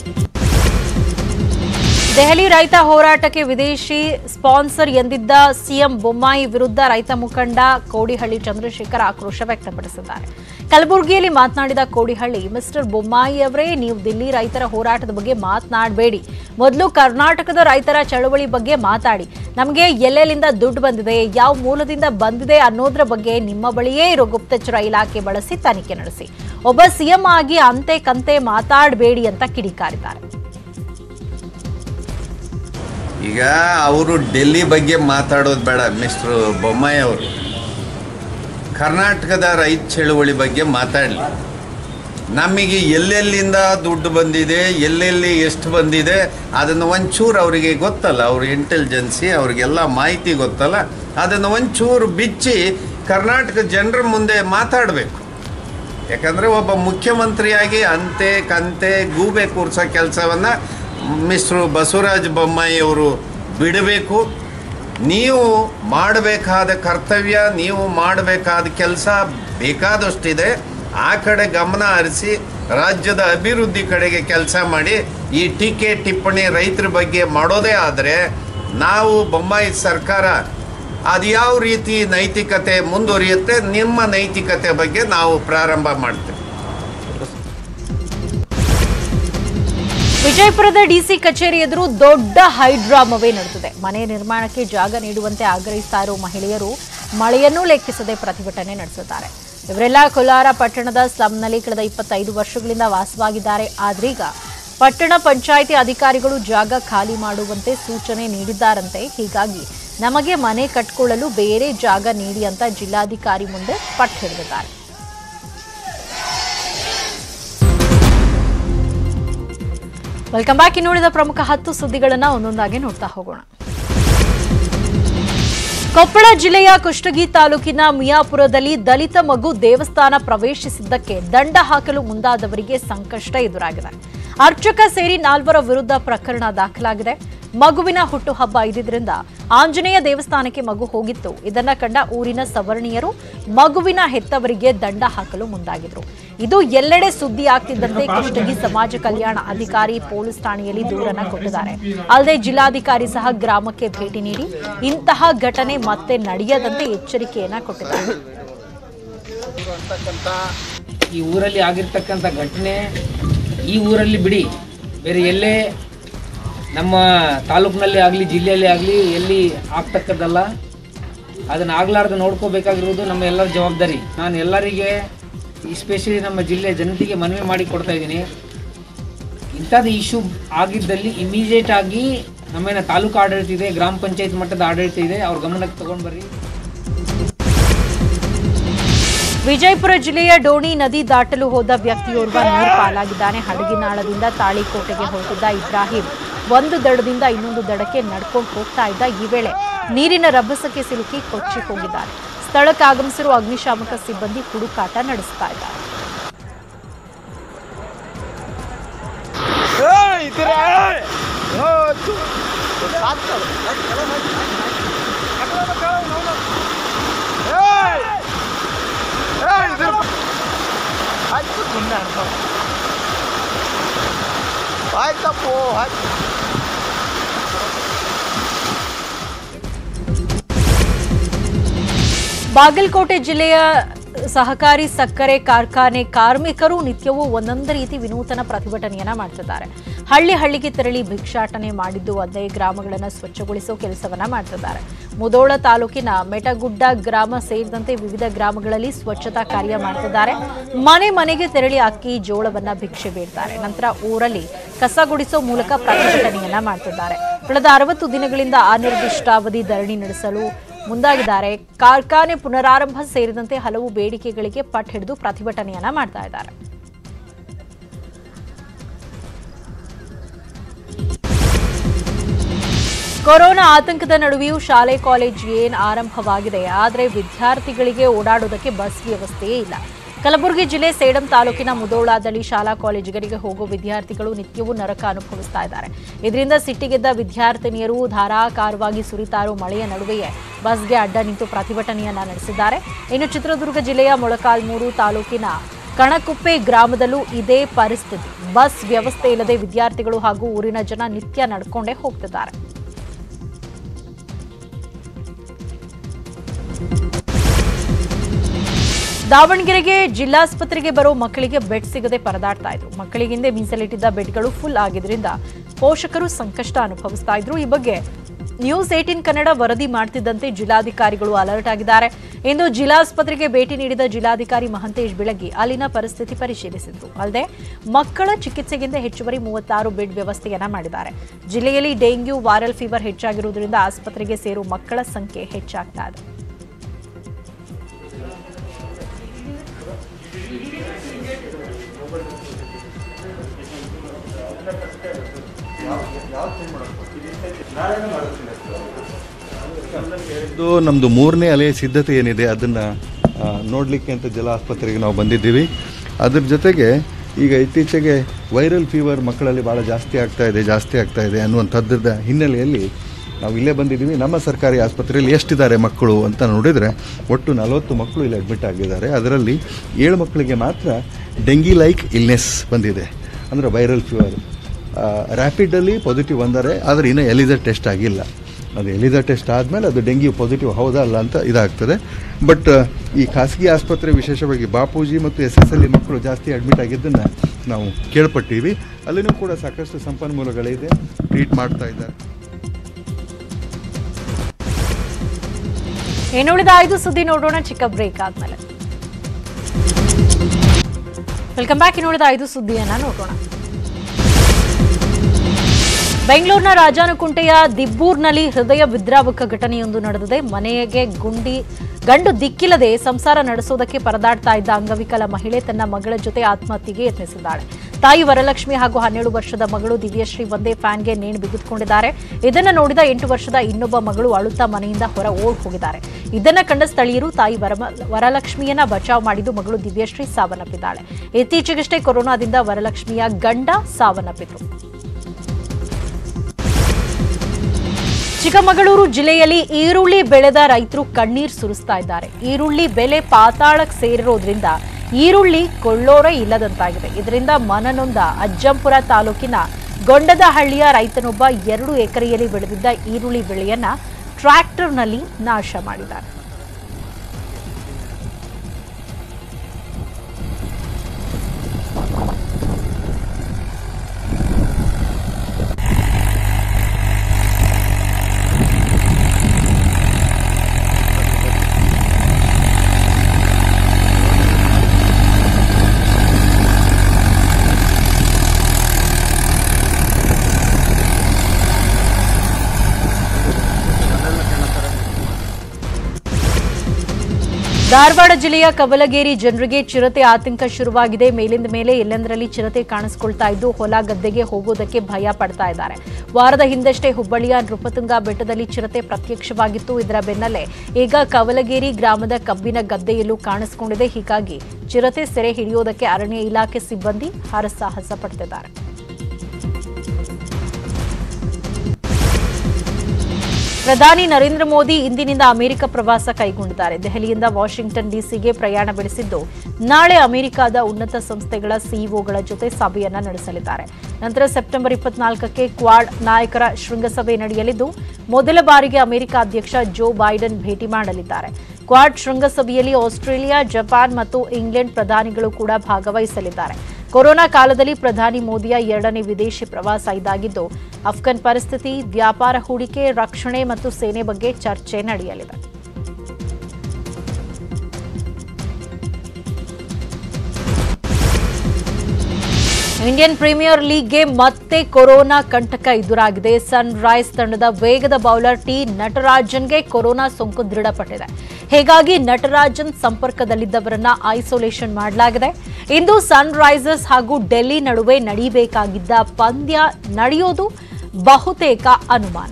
A: ದೆಹಲಿ ರೈತ ಹೋರಾಟಕ್ಕೆ ವಿದೇಶಿ ಸ್ಪಾನ್ಸರ್ ಎಂದಿದ್ದ ಸಿಎಂ ಬೊಮ್ಮಾಯಿ ವಿರುದ್ಧ ರೈತ ಮುಖಂಡ ಕೋಡಿಹಳ್ಳಿ ಚಂದ್ರಶೇಖರ್ ಆಕ್ರೋಶ ವ್ಯಕ್ತಪಡಿಸಿದ್ದಾರೆ. ಕಲಬುರಗಿಯಲ್ಲಿ ಮಾತನಾಡಿದ ಕೋಡಿಹಳ್ಳಿ, ಮಿಸ್ಟರ್ ಬೊಮ್ಮಾಯಿ ಅವರೇ, ನೀವು ದಿಲ್ಲಿ ರೈತರ ಹೋರಾಟದ ಬಗ್ಗೆ ಮಾತನಾಡಬೇಡಿ. ಮೊದಲು ಕರ್ನಾಟಕದ ರೈತರ ಚಳವಳಿ ಬಗ್ಗೆ ಮಾತಾಡಿ. ನಮಗೆ ಎಲ್ಲೆಲ್ಲಿಂದ ದುಡ್ಡು ಬಂದಿದೆ, ಯಾವ ಮೂಲದಿಂದ ಬಂದಿದೆ ಅನ್ನೋದ್ರ ಬಗ್ಗೆ ನಿಮ್ಮ ಬಳಿಯೇ ಇರೋ ಗುಪ್ತಚರ ಇಲಾಖೆ ಬಳಸಿ ತನಿಖೆ ನಡೆಸಿ. ಒಬ್ಬ ಸಿಎಂ ಆಗಿ ಅಂತೆ ಕಂತೆ ಮಾತಾಡಬೇಡಿ ಅಂತ ಕಿಡಿಕಾರಿದ್ದಾರೆ.
I: ಈಗ ಅವರು ಡೆಲ್ಲಿ ಬಗ್ಗೆ ಮಾತಾಡೋದು ಬೇಡ. ಮಿಸ್ಟರ್ ಬೊಮ್ಮಾಯಿ ಅವರು ಕರ್ನಾಟಕದ ರೈತ ಚಳುವಳಿ ಬಗ್ಗೆ ಮಾತಾಡಲಿ. ನಮಗೆ ಎಲ್ಲೆಲ್ಲಿಂದ ದುಡ್ಡು ಬಂದಿದೆ, ಎಲ್ಲೆಲ್ಲಿ ಎಷ್ಟು ಬಂದಿದೆ ಅದನ್ನು ಒಂಚೂರು ಅವರಿಗೆ ಗೊತ್ತಲ್ಲ. ಅವ್ರ ಇಂಟೆಲಿಜೆನ್ಸಿ ಅವ್ರಿಗೆಲ್ಲ ಮಾಹಿತಿ ಗೊತ್ತಲ್ಲ. ಅದನ್ನು ಒಂಚೂರು ಬಿಚ್ಚಿ ಕರ್ನಾಟಕ ಜನರ ಮುಂದೆ ಮಾತಾಡಬೇಕು. ಯಾಕಂದರೆ ಒಬ್ಬ ಮುಖ್ಯಮಂತ್ರಿಯಾಗಿ ಅಂತೆ ಕಂತೆ ಗೂಬೆ ಕೂರಿಸೋ ಕೆಲಸವನ್ನು ಮಿಸ್ಟರ್ ಬಸವರಾಜ ಬೊಮ್ಮಾಯಿ ಅವರು ಬಿಡಬೇಕು. ನೀವು ಮಾಡಬೇಕಾದ ಕರ್ತವ್ಯ, ನೀವು ಮಾಡಬೇಕಾದ ಕೆಲಸ ಬೇಕಾದಷ್ಟಿದೆ. ಆ ಕಡೆ ಗಮನ ಹರಿಸಿ ರಾಜ್ಯದ ಅಭಿವೃದ್ಧಿ ಕಡೆಗೆ ಕೆಲಸ ಮಾಡಿ. ಈ ಟೀಕೆ ಟಿಪ್ಪಣಿ ರೈತರ ಬಗ್ಗೆ ಮಾಡೋದೇ ಆದರೆ ನಾವು ಬೊಮ್ಮಾಯಿ ಸರ್ಕಾರ ಅದು ಯಾವ ರೀತಿ ನೈತಿಕತೆ ಮುಂದುವರಿಯುತ್ತೆ, ನಿಮ್ಮ ನೈತಿಕತೆ ಬಗ್ಗೆ ನಾವು ಪ್ರಾರಂಭ ಮಾಡ್ತೇವೆ.
A: ವಿಜಯಪುರದ ಡಿಸಿ ಕಚೇರಿ ಎದುರು ದೊಡ್ಡ ಹೈಡ್ರಾಮವೇ ನಡೆದಿದೆ. ಮನೆ ನಿರ್ಮಾಣಕ್ಕೆ ಜಾಗ ನೀಡುವಂತೆ ಆಗ್ರಹಿಸ್ತಾ ಇರುವ ಮಹಿಳೆಯರು ಮಳೆಯನ್ನೂ ಲೆಕ್ಕಿಸದೆ ಪ್ರತಿಭಟನೆ ನಡೆಸಿದ್ದಾರೆ. ಇವರೆಲ್ಲ ಕೋಲಾರ ಪಟ್ಟಣದ ಸ್ಲಂನಲ್ಲಿ ಕಳೆದ 25 ವರ್ಷಗಳಿಂದ ವಾಸವಾಗಿದ್ದಾರೆ. ಆದ್ರೀಗ ಪಟ್ಟಣ ಪಂಚಾಯಿತಿ ಅಧಿಕಾರಿಗಳು ಜಾಗ ಖಾಲಿ ಮಾಡುವಂತೆ ಸೂಚನೆ ನೀಡಿದ್ದಾರಂತೆ. ಹೀಗಾಗಿ ನಮಗೆ ಮನೆ ಕಟ್ಟಿಕೊಳ್ಳಲು ಬೇರೆ ಜಾಗ ನೀಡಿ ಅಂತ ಜಿಲ್ಲಾಧಿಕಾರಿ ಮುಂದೆ ಪಟ್ಟು ಹಿಡಿದಿದ್ದಾರೆ. Welcome back. ಇನ್ನುಳಿದ ಪ್ರಮುಖ 10 ಸುದ್ದಿಗಳನ್ನು ಒಂದೊಂದಾಗಿ ನೋಡ್ತಾ ಹೋಗೋಣ. ಕೊಪ್ಪಳ ಜಿಲ್ಲೆಯ ಕುಷ್ಟಗಿ ತಾಲೂಕಿನ ಮಿಯಾಪುರದಲ್ಲಿ ದಲಿತ ಮಗು ದೇವಸ್ಥಾನ ಪ್ರವೇಶಿಸಿದ್ದಕ್ಕೆ ದಂಡ ಹಾಕಲು ಮುಂದಾದವರಿಗೆ ಸಂಕಷ್ಟ ಎದುರಾಗಿದೆ. ಅರ್ಚಕ ಸೇರಿ 4 ವಿರುದ್ಧ ಪ್ರಕರಣ ದಾಖಲಾಗಿದೆ. ಮಗುವಿನ ಹುಟ್ಟುಹಬ್ಬ ಇದ್ದಿದ್ದರಿಂದ ಆಂಜನೇಯ ದೇವಸ್ಥಾನಕ್ಕೆ ಮಗು ಹೋಗಿತ್ತು. ಇದನ್ನ ಕಂಡ ಊರಿನ ಸವರ್ಣೀಯರು ಮಗುವಿನ ಹೆತ್ತವರಿಗೆ ದಂಡ ಹಾಕಲು ಮುಂದಾಗಿದ್ರು. ಇದು ಎಲ್ಲೆಡೆ ಸುದ್ದಿ ಆಗ್ತಿದ್ದಂತೆ ಕುಷ್ಟಗಿ ಸಮಾಜ ಕಲ್ಯಾಣ ಅಧಿಕಾರಿ ಪೊಲೀಸ್ ಠಾಣೆಯಲ್ಲಿ ದೂರನ್ನ ಕೊಟ್ಟಿದ್ದಾರೆ. ಅಲ್ಲದೆ ಜಿಲ್ಲಾಧಿಕಾರಿ ಸಹ ಗ್ರಾಮಕ್ಕೆ ಭೇಟಿ ನೀಡಿ ಇಂತಹ ಘಟನೆ ಮತ್ತೆ ನಡೆಯದಂತೆ ಎಚ್ಚರಿಕೆಯನ್ನ ಕೊಟ್ಟಿದ್ದಾರೆ.
J: ಈ ಊರಲ್ಲಿ ಆಗಿರ್ತಕ್ಕಂಥ ಘಟನೆ ಈ ಊರಲ್ಲಿ ಬಿಡಿ, ಬೇರೆ ಎಲ್ಲೇ ನಮ್ಮ ತಾಲೂಕಿನಲ್ಲಿ ಆಗಲಿ ಜಿಲ್ಲೆಯಲ್ಲಿ ಆಗಲಿ ಎಲ್ಲಿ ಆಗ್ತಕ್ಕದ್ದಲ್ಲ. ಅದನ್ನು ಆಗ್ಲಾರ್ದು ನೋಡ್ಕೋಬೇಕಾಗಿರೋದು ನಮ್ಮ ಎಲ್ಲರ ಜವಾಬ್ದಾರಿ. ನಾನು ಎಲ್ಲರಿಗೆ ಎಸ್ಪೆಷಲಿ ನಮ್ಮ ಜಿಲ್ಲೆಯ ಜನತೆಗೆ ಮನವಿ ಮಾಡಿ ಕೊಡ್ತಾ ಇದ್ದೀನಿ, ಇಂಥದ್ದು ಇಶ್ಯೂ ಆಗಿದ್ದಲ್ಲಿ ಇಮಿಡಿಯೇಟ್ ಆಗಿ ನಮ್ಮೇನ ತಾಲೂಕು ಆಡಳಿತ ಇದೆ, ಗ್ರಾಮ ಪಂಚಾಯತ್ ಮಟ್ಟದ ಆಡಳಿತ ಇದೆ, ಅವ್ರ ಗಮನಕ್ಕೆ ತಗೊಂಡು ಬರ್ರಿ.
A: ವಿಜಯಪುರ ಜಿಲ್ಲೆಯ ಡೋಣಿ ನದಿ ದಾಟಲು ಹೋದ ವ್ಯಕ್ತಿಯೋರ್ವ ನೀರು ಪಾಲಾಗಿದ್ದಾನೆ. ಹಡಗಿನಾಳದಿಂದ ತಾಳಿಕೋಟೆಗೆ ಹೊರಟಿದ್ದ ಇಬ್ರಾಹಿಂ ಒಂದು ದಡದಿಂದ ಇನ್ನೊಂದು ದಡಕ್ಕೆ ನಡ್ಕೊಂಡು ಹೋಗ್ತಾ ಇದ್ದ. ಈ ವೇಳೆ ನೀರಿನ ರಭಸಕ್ಕೆ ಸಿಲುಕಿ ಕೊಚ್ಚಿ ಹೋಗಿದ್ದಾನೆ. ಸ್ಥಳಕ್ಕೆ ಆಗಮಿಸಿರುವ ಅಗ್ನಿಶಾಮಕ ಸಿಬ್ಬಂದಿ ಹುಡುಕಾಟ ನಡೆಸ್ತಾ ಇದ್ದಾರೆ. ಬಾಗಲಕೋಟೆ ಜಿಲ್ಲೆಯ ಸಹಕಾರಿ ಸಕ್ಕರೆ ಕಾರ್ಖಾನೆ ಕಾರ್ಮಿಕರು ನಿತ್ಯವೂ ಒಂದೊಂದು ರೀತಿ ವಿನೂತನ ಪ್ರತಿಭಟನೆಯನ್ನ ಮಾಡ್ತಿದ್ದಾರೆ. ಹಳ್ಳಿಗೆ ತೆರಳಿ ಭಿಕ್ಷಾಟನೆ ಮಾಡಿದ್ದು ಅದೇ ಗ್ರಾಮಗಳನ್ನು ಸ್ವಚ್ಛಗೊಳಿಸೋ ಕೆಲಸವನ್ನ ಮಾಡ್ತಿದ್ದಾರೆ. ಮುಧೋಳ ತಾಲೂಕಿನ ಮೆಟಗುಡ್ಡ ಗ್ರಾಮ ಸೇರಿದಂತೆ ವಿವಿಧ ಗ್ರಾಮಗಳಲ್ಲಿ ಸ್ವಚ್ಛತಾ ಕಾರ್ಯ ಮಾಡ್ತಿದ್ದಾರೆ. ಮನೆಗೆ ತೆರಳಿ ಅಕ್ಕಿ ಜೋಳವನ್ನ ಭಿಕ್ಷೆ ಬೇಡ್ತಾರೆ. ನಂತರ ಊರಲ್ಲಿ ಕಸ ಗುಡಿಸೋ ಮೂಲಕ ಪ್ರತಿಭಟನೆಯನ್ನ ಮಾಡ್ತಿದ್ದಾರೆ. ಕಳೆದ 60 ದಿನಗಳಿಂದ ಅನಿರ್ದಿಷ್ಟಾವಧಿ ಧರಣಿ ನಡೆಸಲು ಮುಂದಾಗಿದ್ದಾರೆ. ಕಾರ್ಖಾನೆ ಪುನರಾರಂಭ ಸೇರಿದಂತೆ ಹಲವು ಬೇಡಿಕೆಗಳಿಗೆ ಪಟ್ಟು ಹಿಡಿದು ಪ್ರತಿಭಟನೆಯನ್ನ ಮಾಡ್ತಾ ಇದ್ದಾರೆ. ಕೊರೋನಾ ಆತಂಕದ ನಡುವೆಯೂ ಶಾಲೆ ಕಾಲೇಜ್ ಆರಂಭವಾಗಿದೆ. ಆದರೆ ವಿದ್ಯಾರ್ಥಿಗಳಿಗೆ ಓಡಾಡೋದಕ್ಕೆ ಬಸ್ ವ್ಯವಸ್ಥೆಯೇ ಇಲ್ಲ. ಕಲಬುರಗಿ ಜಿಲ್ಲೆ ಸೇಡಂ ತಾಲೂಕಿನ ಮುಧೋಳದಲ್ಲಿ ಶಾಲಾ ಕಾಲೇಜುಗಳಿಗೆ ಹೋಗೋ ವಿದ್ಯಾರ್ಥಿಗಳು ನಿತ್ಯವೂ ನರಕ ಅನುಭವಿಸ್ತಾ ಇದ್ದಾರೆ. ಇದರಿಂದ ಸಿಟ್ಟಿಗೆದ್ದ ವಿದ್ಯಾರ್ಥಿನಿಯರು ಧಾರಾಕಾರವಾಗಿ ಸುರಿತಾ ಇರೋ ಮಳೆಯ ನಡುವೆಯೇ ಬಸ್ಗೆ ಅಡ್ಡ ನಿಂತು ಪ್ರತಿಭಟನೆಯನ್ನ ನಡೆಸಿದ್ದಾರೆ. ಇನ್ನು ಚಿತ್ರದುರ್ಗ ಜಿಲ್ಲೆಯ ಮೊಳಕಾಲ್ಮೂರು ತಾಲೂಕಿನ ಕಣಕುಪ್ಪೆ ಗ್ರಾಮದಲ್ಲೂ ಇದೇ ಪರಿಸ್ಥಿತಿ. ಬಸ್ ವ್ಯವಸ್ಥೆ ಇಲ್ಲದೆ ವಿದ್ಯಾರ್ಥಿಗಳು ಹಾಗೂ ಊರಿನ ಜನ ನಿತ್ಯ ನಡ್ಕೊಂಡೇ ಹೋಗ್ತಿದ್ದಾರೆ. ದಾವಣಗೆರೆಗೆ ಜಿಲ್ಲಾಸ್ಪತ್ರೆಗೆ ಬರೋ ಮಕ್ಕಳಿಗೆ ಬೆಡ್ ಸಿಗದೆ ಪರದಾಡ್ತಾ ಇದ್ರು. ಮಕ್ಕಳಿಗೆಂದೇ ಮೀಸಲಿಟ್ಟಿದ್ದ ಬೆಡ್ಗಳು ಫುಲ್ ಆಗಿದ್ರಿಂದ ಪೋಷಕರು ಸಂಕಷ್ಟ ಅನುಭವಿಸ್ತಾ ಇದ್ರು. ಈ ಬಗ್ಗೆ ನ್ಯೂಸ್ 18 ಕನ್ನಡ ವರದಿ ಮಾಡ್ತಿದ್ದಂತೆ ಜಿಲ್ಲಾಧಿಕಾರಿಗಳು ಅಲರ್ಟ್ ಆಗಿದ್ದಾರೆ. ಇಂದು ಜಿಲ್ಲಾಸ್ಪತ್ರೆಗೆ ಭೇಟಿ ನೀಡಿದ ಜಿಲ್ಲಾಧಿಕಾರಿ ಮಹಂತೇಶ್ ಬಿಳಗಿ ಅಲ್ಲಿನ ಪರಿಸ್ಥಿತಿ ಪರಿಶೀಲಿಸಿದ್ರು. ಅಲ್ಲದೆ ಮಕ್ಕಳ ಚಿಕಿತ್ಸೆಗೆಂದೇ ಹೆಚ್ಚುವರಿ 36 ಬೆಡ್ ವ್ಯವಸ್ಥೆಯನ್ನ ಮಾಡಿದ್ದಾರೆ. ಜಿಲ್ಲೆಯಲ್ಲಿ ಡೆಂಗ್ಯೂ ವೈರಲ್ ಫೀವರ್ ಹೆಚ್ಚಾಗಿರುವುದರಿಂದ ಆಸ್ಪತ್ರೆಗೆ ಸೇರೋ ಮಕ್ಕಳ ಸಂಖ್ಯೆ ಹೆಚ್ಚಾಗ್ತಾ ಇದೆ.
K: ಇದು ನಮ್ಮದು 3ನೇ ಅಲೆಯ ಸಿದ್ಧತೆ ಏನಿದೆ ಅದನ್ನು ನೋಡಲಿಕ್ಕೆ ಅಂತ ಜಲ ಆಸ್ಪತ್ರೆಗೆ ನಾವು ಬಂದಿದ್ದೀವಿ. ಅದ್ರ ಜೊತೆಗೆ ಈಗ ಇತ್ತೀಚೆಗೆ ವೈರಲ್ ಫೀವರ್ ಮಕ್ಕಳಲ್ಲಿ ಭಾಳ ಜಾಸ್ತಿ ಆಗ್ತಾ ಇದೆ ಅನ್ನುವಂಥದ್ದ ಹಿನ್ನೆಲೆಯಲ್ಲಿ ನಾವು ಇಲ್ಲೇ ಬಂದಿದ್ದೀವಿ. ನಮ್ಮ ಸರ್ಕಾರಿ ಆಸ್ಪತ್ರೆಯಲ್ಲಿ ಎಷ್ಟಿದ್ದಾರೆ ಮಕ್ಕಳು ಅಂತ ನೋಡಿದರೆ ಒಟ್ಟು 40 ಮಕ್ಕಳು ಇಲ್ಲಿ ಅಡ್ಮಿಟ್ ಆಗಿದ್ದಾರೆ. ಅದರಲ್ಲಿ 7 ಮಕ್ಕಳಿಗೆ ಮಾತ್ರ ಡೆಂಗಿ ಲೈಕ್ ಇಲ್ನೆಸ್ ಬಂದಿದೆ, ಅಂದರೆ ವೈರಲ್ ಫೀವರ್. ರ್ಯಾಪಿಡಲ್ಲಿ ಪಾಸಿಟಿವ್ ಅಂದರೆ ಆದರೆ ಇನ್ನೂ ಎಲಿಸಾ ಟೆಸ್ಟ್ ಆಗಿಲ್ಲ. ಅದು ಎಲಿಸಾ ಟೆಸ್ಟ್ ಆದಮೇಲೆ ಅದು ಡೆಂಗ್ಯೂ ಪಾಸಿಟಿವ್ ಹೌದಾ ಅಲ್ಲ ಅಂತ ಇದಾಗ್ತದೆ. ಬಟ್ ಈ ಖಾಸಗಿ ಆಸ್ಪತ್ರೆ ವಿಶೇಷವಾಗಿ ಬಾಪೂಜಿ ಮತ್ತು SSL ಮಕ್ಕಳು ಜಾಸ್ತಿ ಅಡ್ಮಿಟ್ ಆಗಿದ್ದನ್ನು ನಾವು ಕೇಳ್ಪಟ್ಟಿವಿ. ಅಲ್ಲಿನೂ ಕೂಡ ಸಾಕಷ್ಟು ಸಂಪನ್ಮೂಲಗಳಿದೆ, ಟ್ರೀಟ್ ಮಾಡ್ತಾ ಇದ್ದಾರೆ.
A: ಇನ್ನುಳಿದ 5 ಸುದ್ದಿ ನೋಡೋಣ ಚಿಕ್ಕ ಬ್ರೇಕ್ ಆದ್ಮೇಲೆ. Welcome back. ಇನ್ನುಳಿದ 5 ಸುದ್ದಿಯನ್ನ ನೋಡೋಣ. ಬೆಂಗಳೂರಿನ ರಾಜಾನುಕುಂಟೆಯ ದಿಬ್ಬೂರ್ನಲ್ಲಿ ಹೃದಯ ವಿದ್ರಾವಕ ಘಟನೆಯೊಂದು ನಡೆದಿದೆ. ಮನೆಗೆ ಗಂಡು ದಿಕ್ಕಿಲ್ಲದೆ ಸಂಸಾರ ನಡೆಸೋದಕ್ಕೆ ಪರದಾಡ್ತಾ ಇದ್ದ ಅಂಗವಿಕಲ ಮಹಿಳೆ ತನ್ನ ಮಗಳ ಜೊತೆ ಆತ್ಮಹತ್ಯೆಗೆ ಯತ್ನಿಸಿದ್ದಾಳೆ. ತಾಯಿ ವರಲಕ್ಷ್ಮಿ ಹಾಗೂ 12 ವರ್ಷದ ಮಗಳು ದಿವ್ಯಶ್ರೀ ಒಂದೇ ಫ್ಯಾನ್ಗೆ ನೇಣು ಬಿಗಿದುಕೊಂಡಿದ್ದಾರೆ. ಇದನ್ನು ನೋಡಿದ 8 ವರ್ಷದ ಇನ್ನೊಬ್ಬ ಮಗಳು ಅಳುತ್ತಾ ಮನೆಯಿಂದ ಹೊರ ಓಡ್ ಹೋಗಿದ್ದಾರೆ. ಇದನ್ನ ಕಂಡ ಸ್ಥಳೀಯರು ತಾಯಿ ವರಲಕ್ಷ್ಮಿಯನ್ನ ಬಚಾವ್ ಮಾಡಿದ್ದು ಮಗಳು ದಿವ್ಯಶ್ರೀ ಸಾವನ್ನಪ್ಪಿದ್ದಾಳೆ. ಇತ್ತೀಚೆಗಷ್ಟೇ ಕೊರೋನಾದಿಂದ ವರಲಕ್ಷ್ಮಿಯ ಗಂಡ ಸಾವನ್ನಪ್ಪಿದ್ರು. ಚಿಕ್ಕಮಗಳೂರು ಜಿಲ್ಲೆಯಲ್ಲಿ ಈರುಳ್ಳಿ ಬೆಳೆದ ರೈತರು ಕಣ್ಣೀರು ಸುರಿಸ್ತಾ ಇದ್ದಾರೆ. ಈರುಳ್ಳಿ ಬೆಲೆ ಪಾತಾಳಕ್ಕೆ ಸೇರಿರೋದ್ರಿಂದ ಈರುಳ್ಳಿ ಕೊಳ್ಳೋರೇ ಇಲ್ಲದಂತಾಗಿದೆ. ಇದರಿಂದ ಮನನೊಂದ ಅಜ್ಜಂಪುರ ತಾಲೂಕಿನ ಗೊಂಡದಹಳ್ಳಿಯ ರೈತನೊಬ್ಬ 2 ಎಕರೆಯಲ್ಲಿ ಬೆಳೆದಿದ್ದ ಈರುಳ್ಳಿ ಬೆಳೆಯನ್ನ ಟ್ರ್ಯಾಕ್ಟರ್ನಲ್ಲಿ ನಾಶ ಮಾಡಿದ್ದಾರೆ. ಧಾರವಾಡ ಜಿಲ್ಲೆಯ ಕವಲಗೇರಿ ಜನರಿಗೆ ಚಿರತೆ ಆತಂಕ ಶುರುವಾಗಿದೆ. ಮೇಲಿಂದ ಮೇಲೆ ಎಲ್ಲೆಂದರಲ್ಲಿ ಚಿರತೆ ಕಾಣಿಸಿಕೊಳ್ತಾ ಇದ್ದು ಹೊಲ ಗದ್ದೆಗೆ ಹೋಗೋದಕ್ಕೆ ಭಯ ಪಡ್ತಾ ಇದ್ದಾರೆ. ವಾರದ ಹಿಂದಷ್ಟೇ ಹುಬ್ಬಳ್ಳಿಯ ನೃಪತುಂಗ ಬೆಟ್ಟದಲ್ಲಿ ಚಿರತೆ ಪ್ರತ್ಯಕ್ಷವಾಗಿತ್ತು. ಇದರ ಬೆನ್ನಲ್ಲೇ ಈಗ ಕವಲಗೇರಿ ಗ್ರಾಮದ ಕಬ್ಬಿನ ಗದ್ದೆಯಲ್ಲೂ ಕಾಣಿಸಿಕೊಂಡಿದೆ. ಹೀಗಾಗಿ ಚಿರತೆ ಸೆರೆ ಹಿಡಿಯೋದಕ್ಕೆ ಅರಣ್ಯ ಇಲಾಖೆ ಸಿಬ್ಬಂದಿ ಹರಸಾಹಸ ಪಡ್ತಿದ್ದಾರೆ. ಪ್ರಧಾನಿ ನರೇಂದ್ರ ಮೋದಿ ಇಂದಿನಿಂದ ಅಮೆರಿಕ ಪ್ರವಾಸ ಕೈಗೊಂಡಿದ್ದಾರೆ. ದೆಹಲಿಯಿಂದ ವಾಷಿಂಗ್ಟನ್ ಡಿಸಿಗೆ ಪ್ರಯಾಣ ಬೆಳೆಸಿದ್ದು ನಾಳೆ ಅಮೆರಿಕದ ಉನ್ನತ ಸಂಸ್ಥೆಗಳ ಸಿಇಒಗಳ ಜೊತೆ ಸಭೆಯನ್ನ ನಡೆಸಲಿದ್ದಾರೆ. ನಂತರ ಸೆಪ್ಟೆಂಬರ್ 24ಕ್ಕೆ ಕ್ವಾಡ್ ನಾಯಕರ ಶೃಂಗಸಭೆ ನಡೆಯಲಿದ್ದು ಮೊದಲ ಬಾರಿಗೆ ಅಮೆರಿಕ ಅಧ್ಯಕ್ಷ ಜೋ ಬೈಡನ್ ಭೇಟಿ ಮಾಡಲಿದ್ದಾರೆ. ಕ್ವಾಡ್ ಶೃಂಗಸಭೆಯಲ್ಲಿ ಆಸ್ಟ್ರೇಲಿಯಾ, ಜಪಾನ್ ಮತ್ತು ಇಂಗ್ಲೆಂಡ್ ಪ್ರಧಾನಿಗಳು ಕೂಡ ಭಾಗವಹಿಸಲಿದ್ದಾರೆ. ಕೊರೋನಾ ಕಾಲದಲ್ಲಿ ಪ್ರಧಾನಿ ಮೋದಿಯ 2ನೇ ವಿದೇಶಿ ಪ್ರವಾಸ ಇದಾಗಿದ್ದು, ಅಫ್ಘಾನ್ ಪರಿಸ್ಥಿತಿ, ವ್ಯಾಪಾರ, ಹೂಡಿಕೆ, ರಕ್ಷಣೆ ಮತ್ತು ಸೇನೆ ಬಗ್ಗೆ ಚರ್ಚೆ ನಡೆಯಲಿದೆ. ಇಂಡಿಯನ್ ಪ್ರೀಮಿಯರ್ ಲೀಗ್ಗೆ ಮತ್ತೆ ಕೊರೋನಾ ಕಂಟಕ ಎದುರಾಗಿದೆ. ಸನ್ರೈಸ್ ತಂಡದ ವೇಗದ ಬೌಲರ್ ಟಿ ನಟರಾಜನ್ಗೆ ಕೊರೋನಾ ಸೋಂಕು ದೃಢಪಟ್ಟಿದೆ. ಹೀಗಾಗಿ ನಟರಾಜನ್ ಸಂಪರ್ಕದಲ್ಲಿದ್ದವರನ್ನ ಐಸೋಲೇಷನ್ ಮಾಡಲಾಗಿದೆ. ಇಂದು ಸನ್ರೈಸರ್ಸ್ ಹಾಗೂ ಡೆಲ್ಲಿ ನಡುವೆ ನಡೆಯಬೇಕಾಗಿದ್ದ ಪಂದ್ಯ ನಡೆಯೋದು ಬಹುತೇಕ ಅನುಮಾನ.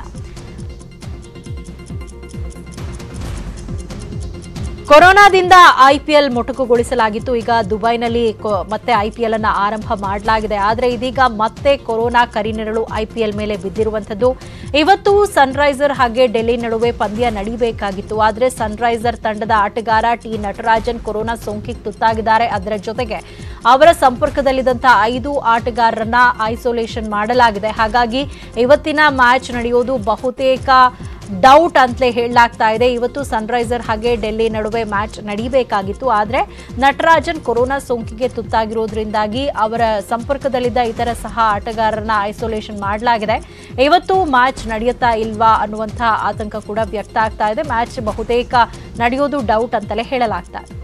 A: ಕೊರೋನಾದಿಂದ ಐಪಿಎಲ್ ಮೊಟಕುಗೊಳಿಸಲಾಗಿತ್ತು. ಈಗ ದುಬೈನಲ್ಲಿ ಮತ್ತೆ ಐಪಿಎಲ್ ಅನ್ನು ಆರಂಭ ಮಾಡಲಾಗಿದೆ. ಆದರೆ ಇದೀಗ ಮತ್ತೆ ಕೊರೋನಾ ಕರಿನೆರಳು ಐಪಿಎಲ್ ಮೇಲೆ ಬಿದ್ದಿರುವಂತದ್ದು. ಇವತ್ತು ಸನ್ರೈಸರ್ ಹಾಗೆ ಡೆಲ್ಲಿ ನಡುವೆ ಪಂದ್ಯ ನಡೆಯಬೇಕಾಗಿತ್ತು. ಆದರೆ ಸನ್ರೈಸರ್ ತಂಡದ ಆಟಗಾರ ಟಿ ನಟರಾಜನ್ ಕೊರೋನಾ ಸೋಂಕಿಗೆ ತುತ್ತಾಗಿದ್ದಾರೆ. ಅದರ ಜೊತೆಗೆ ಅವರ ಸಂಪರ್ಕದಲ್ಲಿದ್ದಂಥ 5 ಆಟಗಾರರನ್ನ ಐಸೋಲೇಷನ್ ಮಾಡಲಾಗಿದೆ. ಹಾಗಾಗಿ ಇವತ್ತಿನ ಮ್ಯಾಚ್ ನಡೆಯೋದು ಬಹುತೇಕ ಡೌಟ್ ಅಂತಲೇ ಹೇಳಲಾಗ್ತಾ ಇದೆ. ಇವತ್ತು ಸನ್ರೈಸರ್ ಹಾಗೆ ಡೆಲ್ಲಿ ನಡುವೆ ಮ್ಯಾಚ್ ನಡೆಯಬೇಕಾಗಿತ್ತು. ಆದರೆ ನಟರಾಜನ್ ಕೊರೋನಾ ಸೋಂಕಿಗೆ ತುತ್ತಾಗಿರೋದ್ರಿಂದಾಗಿ ಅವರ ಸಂಪರ್ಕದಲ್ಲಿದ್ದ ಇತರ ಸಹ ಆಟಗಾರರನ್ನ ಐಸೋಲೇಷನ್ ಮಾಡಲಾಗಿದೆ. ಇವತ್ತು ಮ್ಯಾಚ್ ನಡೆಯುತ್ತಾ ಇಲ್ವಾ ಅನ್ನುವಂಥ ಆತಂಕ ಕೂಡ ವ್ಯಕ್ತ ಆಗ್ತಾ ಇದೆ. ಮ್ಯಾಚ್ ಬಹುತೇಕ ನಡೆಯೋದು ಡೌಟ್ ಅಂತಲೇ ಹೇಳಲಾಗ್ತಾ ಇದೆ.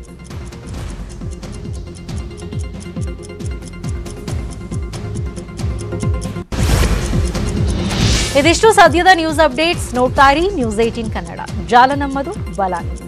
A: ಇದಿಷ್ಟು ಸದ್ಯದ ನ್ಯೂಸ್ ಅಪ್ಡೇಟ್ಸ್. ನೋಡ್ತಾ ಇರಿ ನ್ಯೂಸ್ 18 ಕನ್ನಡ. ಜಾಲ ನಮ್ಮದು, ಬಲ ನಿಮ್ಮದು.